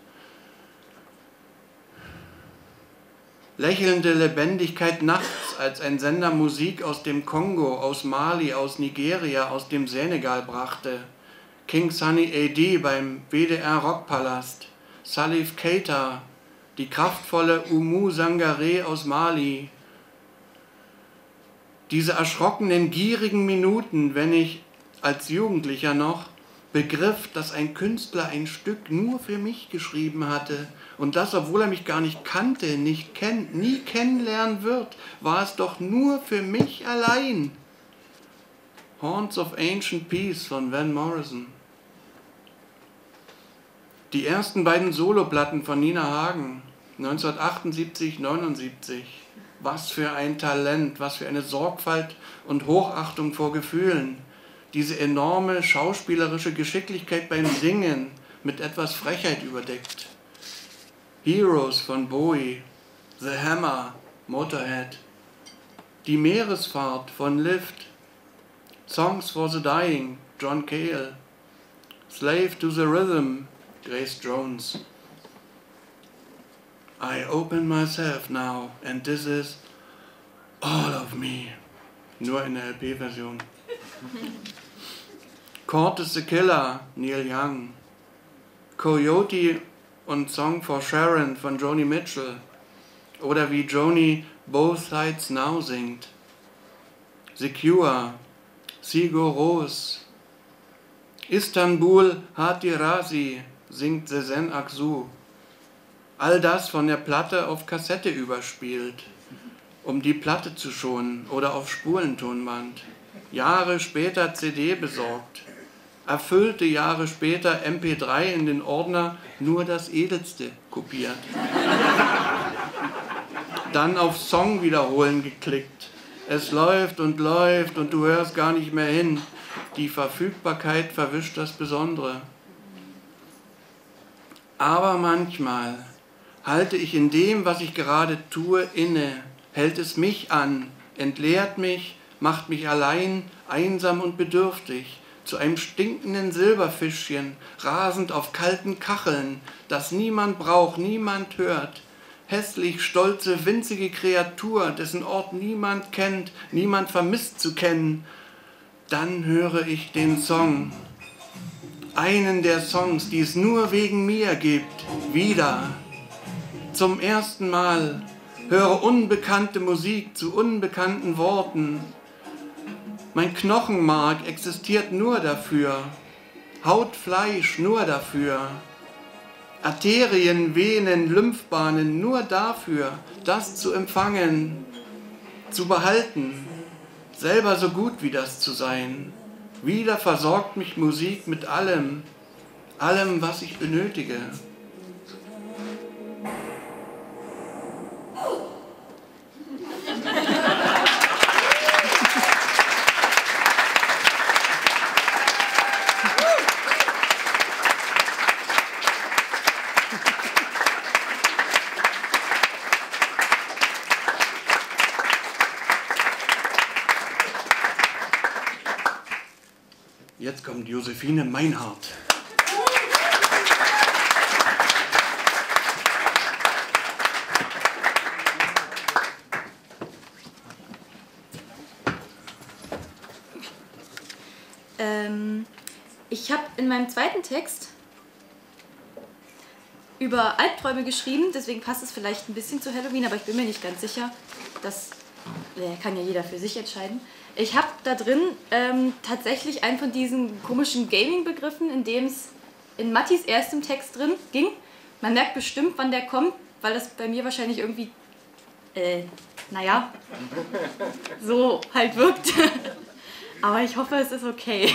Lächelnde Lebendigkeit nachts, als ein Sender Musik aus dem Kongo, aus Mali, aus Nigeria, aus dem Senegal brachte. King Sunny AD beim WDR Rockpalast. Salif Keita, die kraftvolle Oumou Sangaré aus Mali. Diese erschrockenen, gierigen Minuten, wenn ich als Jugendlicher noch begriff, dass ein Künstler ein Stück nur für mich geschrieben hatte und das, obwohl er mich gar nicht kannte, nicht kennt, nie kennenlernen wird, war es doch nur für mich allein. Haunts of Ancient Peace von Van Morrison. Die ersten beiden Soloplatten von Nina Hagen, 1978, 79. Was für ein Talent, was für eine Sorgfalt und Hochachtung vor Gefühlen. Diese enorme schauspielerische Geschicklichkeit beim Singen, mit etwas Frechheit überdeckt. Heroes von Bowie, The Hammer, Motorhead. Die Meeresfahrt von Lift. Songs for the Dying, John Cale. Slave to the Rhythm, Grace Jones. I open myself now and this is all of me. Nur in der LP-Version. Cortes the Killer, Neil Young. Coyote und Song for Sharon von Joni Mitchell. Oder wie Joni Both Sides Now singt. The Cure, Sigur Rós. Istanbul Hatirazi singt Sezen Aksu. All das von der Platte auf Kassette überspielt, um die Platte zu schonen oder auf Spulentonband. Jahre später CD besorgt. erfüllte Jahre später MP3 in den Ordner nur das Edelste kopiert. Dann auf Song wiederholen geklickt. Es läuft und du hörst gar nicht mehr hin. Die Verfügbarkeit verwischt das Besondere. Aber manchmal halte ich in dem, was ich gerade tue, inne, hält es mich an, entleert mich, macht mich allein, einsam und bedürftig, zu einem stinkenden Silberfischchen, rasend auf kalten Kacheln, das niemand braucht, niemand hört. Hässlich, stolze, winzige Kreatur, dessen Ort niemand kennt, niemand vermisst zu kennen. Dann höre ich den Song, einen der Songs, die es nur wegen mir gibt, wieder. Zum ersten Mal höre unbekannte Musik zu unbekannten Worten. Mein Knochenmark existiert nur dafür, Haut, Fleisch nur dafür, Arterien, Venen, Lymphbahnen nur dafür, das zu empfangen, zu behalten, selber so gut wie das zu sein. Wieder versorgt mich Musik mit allem, was ich benötige. Jetzt kommt Josephine Meinhardt. Ich habe in meinem zweiten Text über Albträume geschrieben, deswegen passt es vielleicht ein bisschen zu Halloween, aber ich bin mir nicht ganz sicher. Das kann ja jeder für sich entscheiden. Ich habe da drin tatsächlich einen von diesen komischen Gaming-Begriffen, in dem es in Mattis erstem Text drin ging. Man merkt bestimmt, wann der kommt, weil das bei mir wahrscheinlich irgendwie, naja, so halt wirkt. Aber ich hoffe, es ist okay.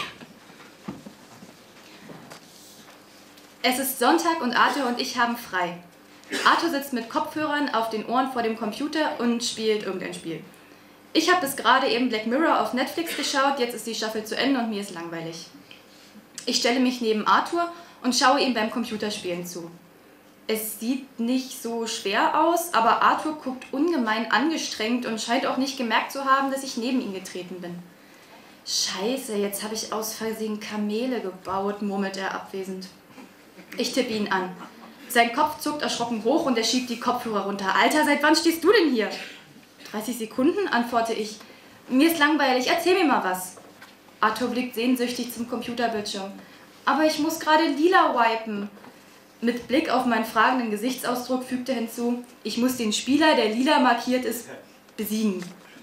Es ist Sonntag und Arthur und ich haben frei. Arthur sitzt mit Kopfhörern auf den Ohren vor dem Computer und spielt irgendein Spiel. Ich habe bis gerade eben Black Mirror auf Netflix geschaut, jetzt ist die Staffel zu Ende und mir ist langweilig. Ich stelle mich neben Arthur und schaue ihm beim Computerspielen zu. Es sieht nicht so schwer aus, aber Arthur guckt ungemein angestrengt und scheint auch nicht gemerkt zu haben, dass ich neben ihn getreten bin. Scheiße, jetzt habe ich aus Versehen Kamele gebaut, murmelt er abwesend. Ich tippe ihn an. Sein Kopf zuckt erschrocken hoch und er schiebt die Kopfhörer runter. Alter, seit wann stehst du denn hier? 30 Sekunden, antworte ich. Mir ist langweilig, erzähl mir mal was. Arthur blickt sehnsüchtig zum Computerbildschirm. Aber ich muss gerade lila wipen. Mit Blick auf meinen fragenden Gesichtsausdruck fügt er hinzu, ich muss den Spieler, der lila markiert ist, besiegen.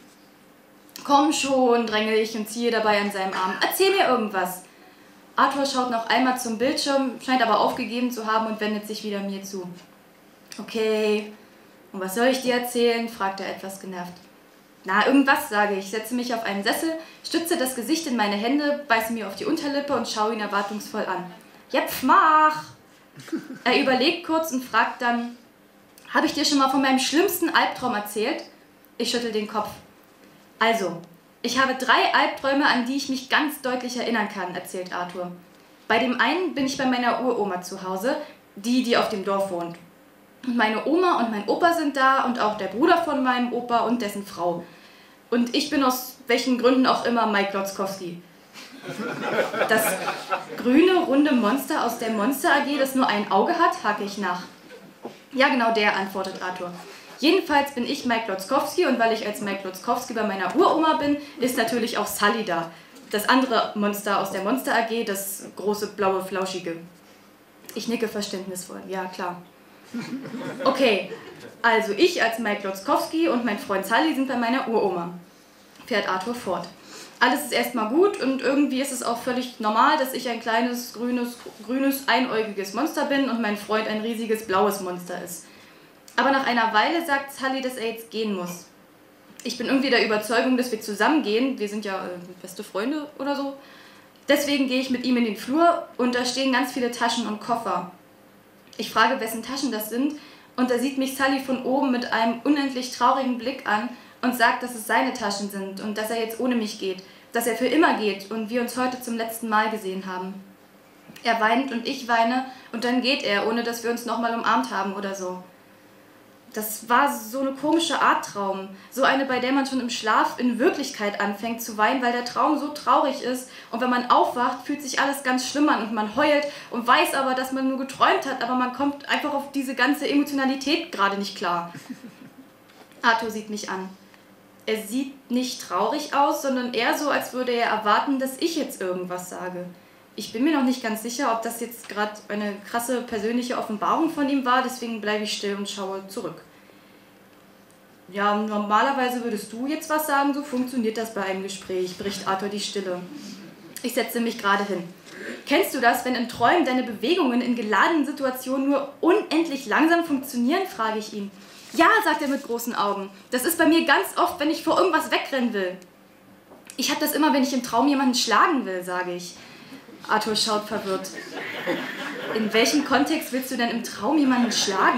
Komm schon, dränge ich und ziehe dabei an seinem Arm. Erzähl mir irgendwas. Arthur schaut noch einmal zum Bildschirm, scheint aber aufgegeben zu haben und wendet sich wieder mir zu. Okay, und was soll ich dir erzählen? Fragt er etwas genervt. Na, irgendwas, sage ich, setze mich auf einen Sessel, stütze das Gesicht in meine Hände, beiße mir auf die Unterlippe und schaue ihn erwartungsvoll an. Jetzt mach! Er überlegt kurz und fragt dann, habe ich dir schon mal von meinem schlimmsten Albtraum erzählt? Ich schüttel den Kopf. Also, ich habe 3 Albträume, an die ich mich ganz deutlich erinnern kann, erzählt Arthur. Bei dem einen bin ich bei meiner Uroma zu Hause, die auf dem Dorf wohnt. Und meine Oma und mein Opa sind da und auch der Bruder von meinem Opa und dessen Frau. Und ich bin aus welchen Gründen auch immer Mike Glotzkowski. Das grüne, runde Monster aus der Monster AG, das nur ein Auge hat, hake ich nach. Ja, genau der, antwortet Arthur. Jedenfalls bin ich Mike Glotzkowski und weil ich als Mike Glotzkowski bei meiner Uroma bin, ist natürlich auch Sully da. Das andere Monster aus der Monster AG, das große, blaue, flauschige. Ich nicke verständnisvoll, ja klar. Okay, also ich als Mike Glotzkowski und mein Freund Sully sind bei meiner Uroma, fährt Arthur fort. Alles ist erstmal gut und irgendwie ist es auch völlig normal, dass ich ein kleines, grünes, einäugiges Monster bin und mein Freund ein riesiges, blaues Monster ist. Aber nach einer Weile sagt Sully, dass er jetzt gehen muss. Ich bin irgendwie der Überzeugung, dass wir zusammen gehen. Wir sind ja beste Freunde oder so. Deswegen gehe ich mit ihm in den Flur und da stehen ganz viele Taschen und Koffer. Ich frage, wessen Taschen das sind, und da sieht mich Sully von oben mit einem unendlich traurigen Blick an und sagt, dass es seine Taschen sind und dass er jetzt ohne mich geht, dass er für immer geht und wir uns heute zum letzten Mal gesehen haben. Er weint und ich weine und dann geht er, ohne dass wir uns nochmal umarmt haben oder so. Das war so eine komische Art Traum, so eine, bei der man schon im Schlaf in Wirklichkeit anfängt zu weinen, weil der Traum so traurig ist und wenn man aufwacht, fühlt sich alles ganz schlimm an und man heult und weiß aber, dass man nur geträumt hat, aber man kommt einfach auf diese ganze Emotionalität gerade nicht klar. Arthur sieht mich an. Er sieht nicht traurig aus, sondern eher so, als würde er erwarten, dass ich jetzt irgendwas sage. Ich bin mir noch nicht ganz sicher, ob das jetzt gerade eine krasse persönliche Offenbarung von ihm war, deswegen bleibe ich still und schaue zurück. Ja, normalerweise würdest du jetzt was sagen, so funktioniert das bei einem Gespräch, bricht Arthur die Stille. Ich setze mich gerade hin. Kennst du das, wenn in Träumen deine Bewegungen in geladenen Situationen nur unendlich langsam funktionieren, frage ich ihn. Ja, sagt er mit großen Augen. Das ist bei mir ganz oft, wenn ich vor irgendwas wegrennen will. Ich habe das immer, wenn ich im Traum jemanden schlagen will, sage ich. Arthur schaut verwirrt. In welchem Kontext willst du denn im Traum jemanden schlagen?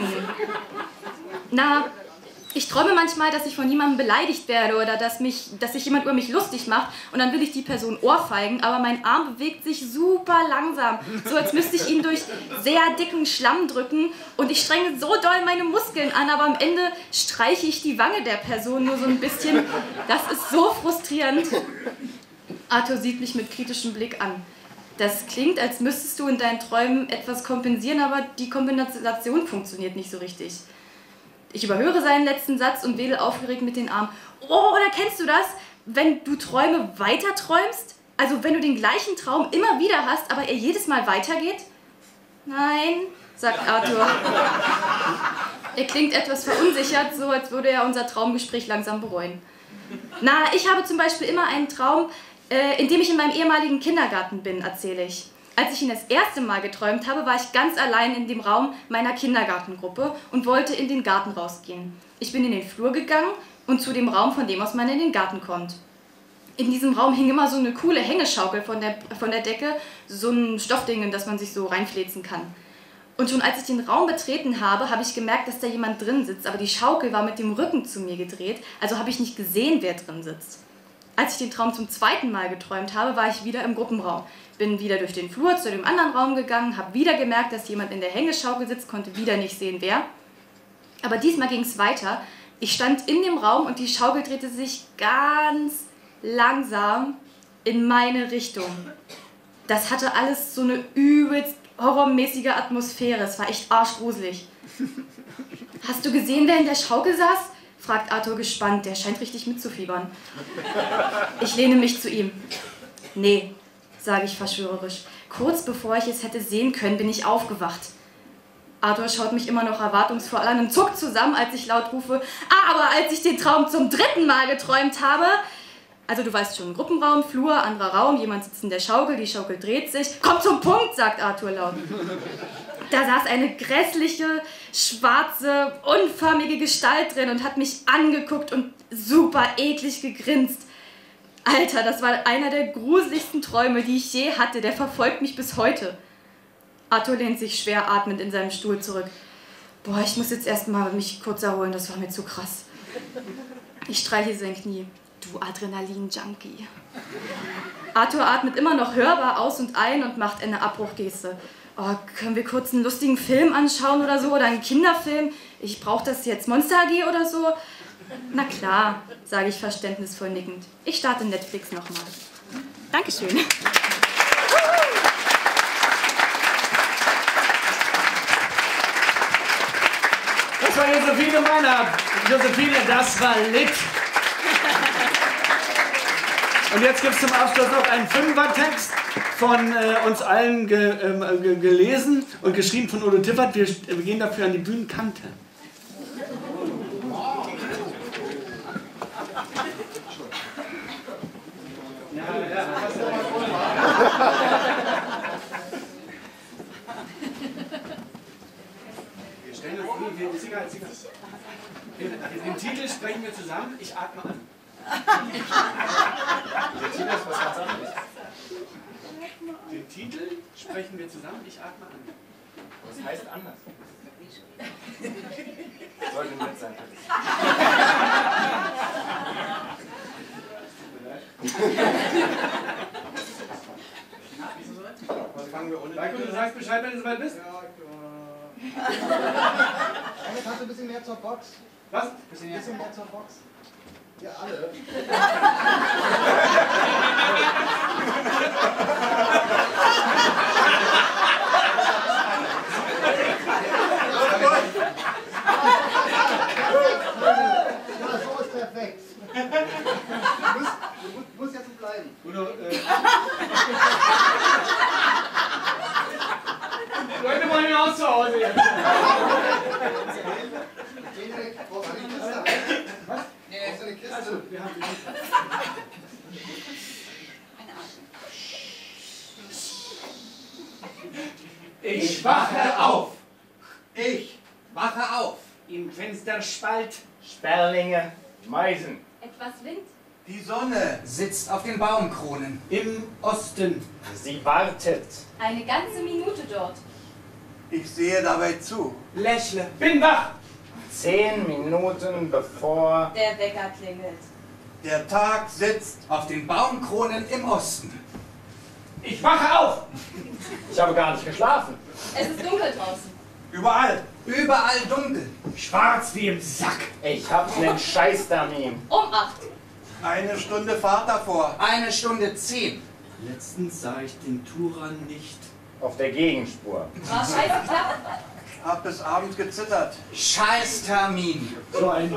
Na, ich träume manchmal, dass ich von jemandem beleidigt werde oder dass sich jemand über mich lustig macht und dann will ich die Person ohrfeigen, aber mein Arm bewegt sich super langsam, so als müsste ich ihn durch sehr dicken Schlamm drücken und ich strenge so doll meine Muskeln an, aber am Ende streiche ich die Wange der Person nur so ein bisschen. Das ist so frustrierend. Arthur sieht mich mit kritischem Blick an. Das klingt, als müsstest du in deinen Träumen etwas kompensieren, aber die Kompensation funktioniert nicht so richtig. Ich überhöre seinen letzten Satz und wedel aufgeregt mit den Armen. Oh, oder kennst du das, wenn du Träume weiter träumst? Also wenn du den gleichen Traum immer wieder hast, aber er jedes Mal weitergeht? Nein, sagt Arthur. Er klingt etwas verunsichert, so als würde er unser Traumgespräch langsam bereuen. Na, ich habe zum Beispiel immer einen Traum, in dem ich in meinem ehemaligen Kindergarten bin, erzähle ich. Als ich ihn das erste Mal geträumt habe, war ich ganz allein in dem Raum meiner Kindergartengruppe und wollte in den Garten rausgehen. Ich bin in den Flur gegangen und zu dem Raum, von dem aus man in den Garten kommt. In diesem Raum hing immer so eine coole Hängeschaukel von der Decke, so ein Stoffding, in das man sich so reinfläzen kann. Und schon als ich den Raum betreten habe, habe ich gemerkt, dass da jemand drin sitzt, aber die Schaukel war mit dem Rücken zu mir gedreht, also habe ich nicht gesehen, wer drin sitzt. Als ich den Traum zum zweiten Mal geträumt habe, war ich wieder im Gruppenraum. Bin wieder durch den Flur zu dem anderen Raum gegangen, habe wieder gemerkt, dass jemand in der Hängeschaukel sitzt, konnte wieder nicht sehen, wer. Aber diesmal ging es weiter. Ich stand in dem Raum und die Schaukel drehte sich ganz langsam in meine Richtung. Das hatte alles so eine übelst horrormäßige Atmosphäre. Es war echt arschgruselig. Hast du gesehen, wer in der Schaukel saß? Fragt Arthur gespannt, der scheint richtig mitzufiebern. Ich lehne mich zu ihm. Nee, sage ich verschwörerisch. Kurz bevor ich es hätte sehen können, bin ich aufgewacht. Arthur schaut mich immer noch erwartungsvoll an und zuckt zusammen, als ich laut rufe, aber als ich den Traum zum dritten Mal geträumt habe... Also du weißt schon, Gruppenraum, Flur, anderer Raum, jemand sitzt in der Schaukel, die Schaukel dreht sich. Komm zum Punkt, sagt Arthur laut. Da saß eine grässliche, schwarze, unförmige Gestalt drin und hat mich angeguckt und super eklig gegrinst. Alter, das war einer der gruseligsten Träume, die ich je hatte. Der verfolgt mich bis heute. Arthur lehnt sich schwer atmend in seinem Stuhl zurück. Boah, ich muss jetzt erstmal mich kurz erholen, das war mir zu krass. Ich streiche sein Knie. Du Adrenalin-Junkie. Arthur atmet immer noch hörbar aus und ein und macht eine Abbruchgeste. Oh, können wir kurz einen lustigen Film anschauen oder so? Oder einen Kinderfilm? Ich brauche das jetzt. Monster AG oder so? Na klar, sage ich verständnisvoll nickend. Ich starte Netflix nochmal. Dankeschön. Das war Josephine Meinert. Josephine, das war lit. Und jetzt gibt es zum Abschluss noch einen Fünfer-Text von uns allen gelesen und geschrieben von Udo Tiffert. Wir gehen dafür an die Bühnenkante. Wir stellen uns den Titel sprechen wir zusammen. Ich atme an. Der Titel ist was ganz anderes. Den Titel sprechen wir zusammen, ich atme an. Das heißt anders. Sollte nett sein. Was fangen wir ohne? Michael, du sagst Bescheid, wenn du soweit bist? Ja, Damit hast du ein bisschen mehr zur Box. Was? Ein bisschen mehr zur Box. Ja, alle. Ja, so ist perfekt. Du musst jetzt so bleiben. Udo, Leute wollen hinaus zu Hause jetzt. Brauchst du eine Kiste? Was? Nee, so eine Kiste. Also, wir haben die Kiste. Ich wache auf. Ich wache auf. Im Fensterspalt. Sperlinge, Meisen. Etwas Wind? Die Sonne sitzt auf den Baumkronen. Im Osten. Sie wartet. Eine ganze Minute dort. Ich sehe dabei zu. Lächle. Bin wach. 10 Minuten bevor... Der Wecker klingelt. Der Tag sitzt. Auf den Baumkronen im Osten. Ich wache auf. Ich habe gar nicht geschlafen. Es ist dunkel draußen. Überall. Überall dunkel. Schwarz wie im Sack. Ich habe einen Scheißtermin. Um 8. Eine Stunde Fahrt davor. 1 Stunde 10. Letztens sah ich den Turan nicht. Auf der Gegenspur. War scheiße knapp. Hab bis abends gezittert. Scheißtermin. So ein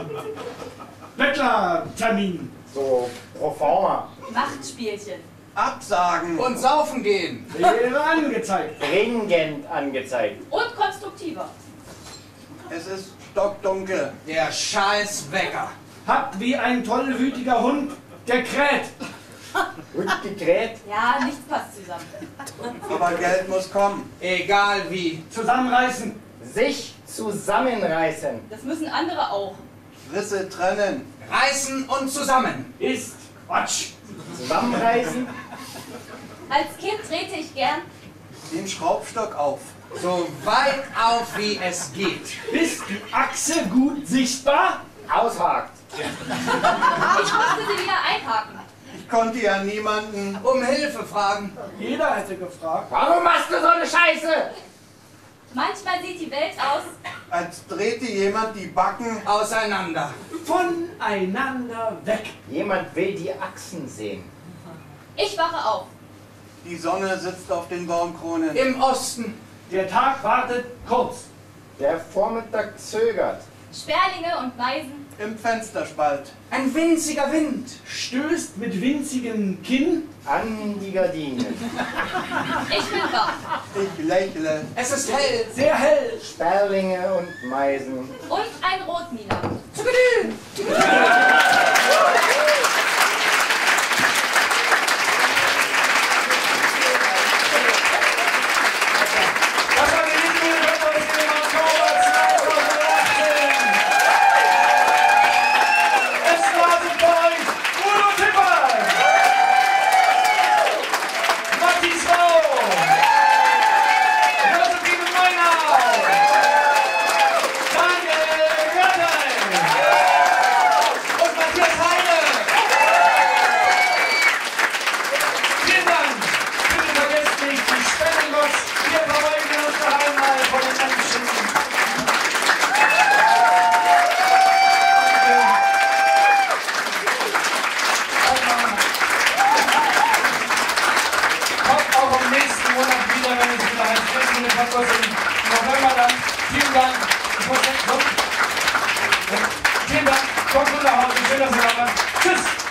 Bettlertermin. So pro forma. Machtspielchen. Absagen. Und saufen gehen. Wäre angezeigt. Dringend angezeigt. Und konstruktiver. Es ist stockdunkel. Der Scheißwecker. Hat wie ein tollwütiger Hund, der kräht. Gut gekräht. Ja, nichts passt zusammen. Aber Geld muss kommen. Egal wie. Zusammenreißen. Sich zusammenreißen. Das müssen andere auch. Risse trennen. Reißen und zusammen. Ist Quatsch. Zusammenreißen. Als Kind drehte ich gern. Den Schraubstock auf. So weit auf wie es geht. Ist die Achse gut sichtbar? Aushakt. Ich musste sie wieder einhaken. Ich konnte ja niemanden. Um Hilfe fragen. Jeder hätte gefragt. Warum machst du so eine Scheiße? Manchmal sieht die Welt aus. Als drehte jemand die Backen. Auseinander. Voneinander weg. Jemand will die Achsen sehen. Ich wache auf. Die Sonne sitzt auf den Baumkronen. Im Osten. Der Tag wartet kurz. Der Vormittag zögert. Sperlinge und Meisen. Im Fensterspalt. Ein winziger Wind. Stößt mit winzigem Kinn. An die Gardinen. Ich bin wach. Ich lächle. Es ist hell. Sehr hell. Sperlinge und Meisen. Und ein Rotmieder. Das war die Literatur im Oktober 2018. Es war für euch Udo Tipper, Matthias Rau, Josephine Meinau, Daniel Gürtel und Matthias Heine. Vielen Dank. Bitte vergesst nicht die Spendenbox. Wir verweigern uns noch einmal von den Menschen. Kommt auch im nächsten Monat wieder, wenn es wieder heißt, sprechen wir den Podcast im November dann. Vielen Dank. Vielen Dank. Kommt gut nach Hause. Schön, dass ihr da wart. Tschüss.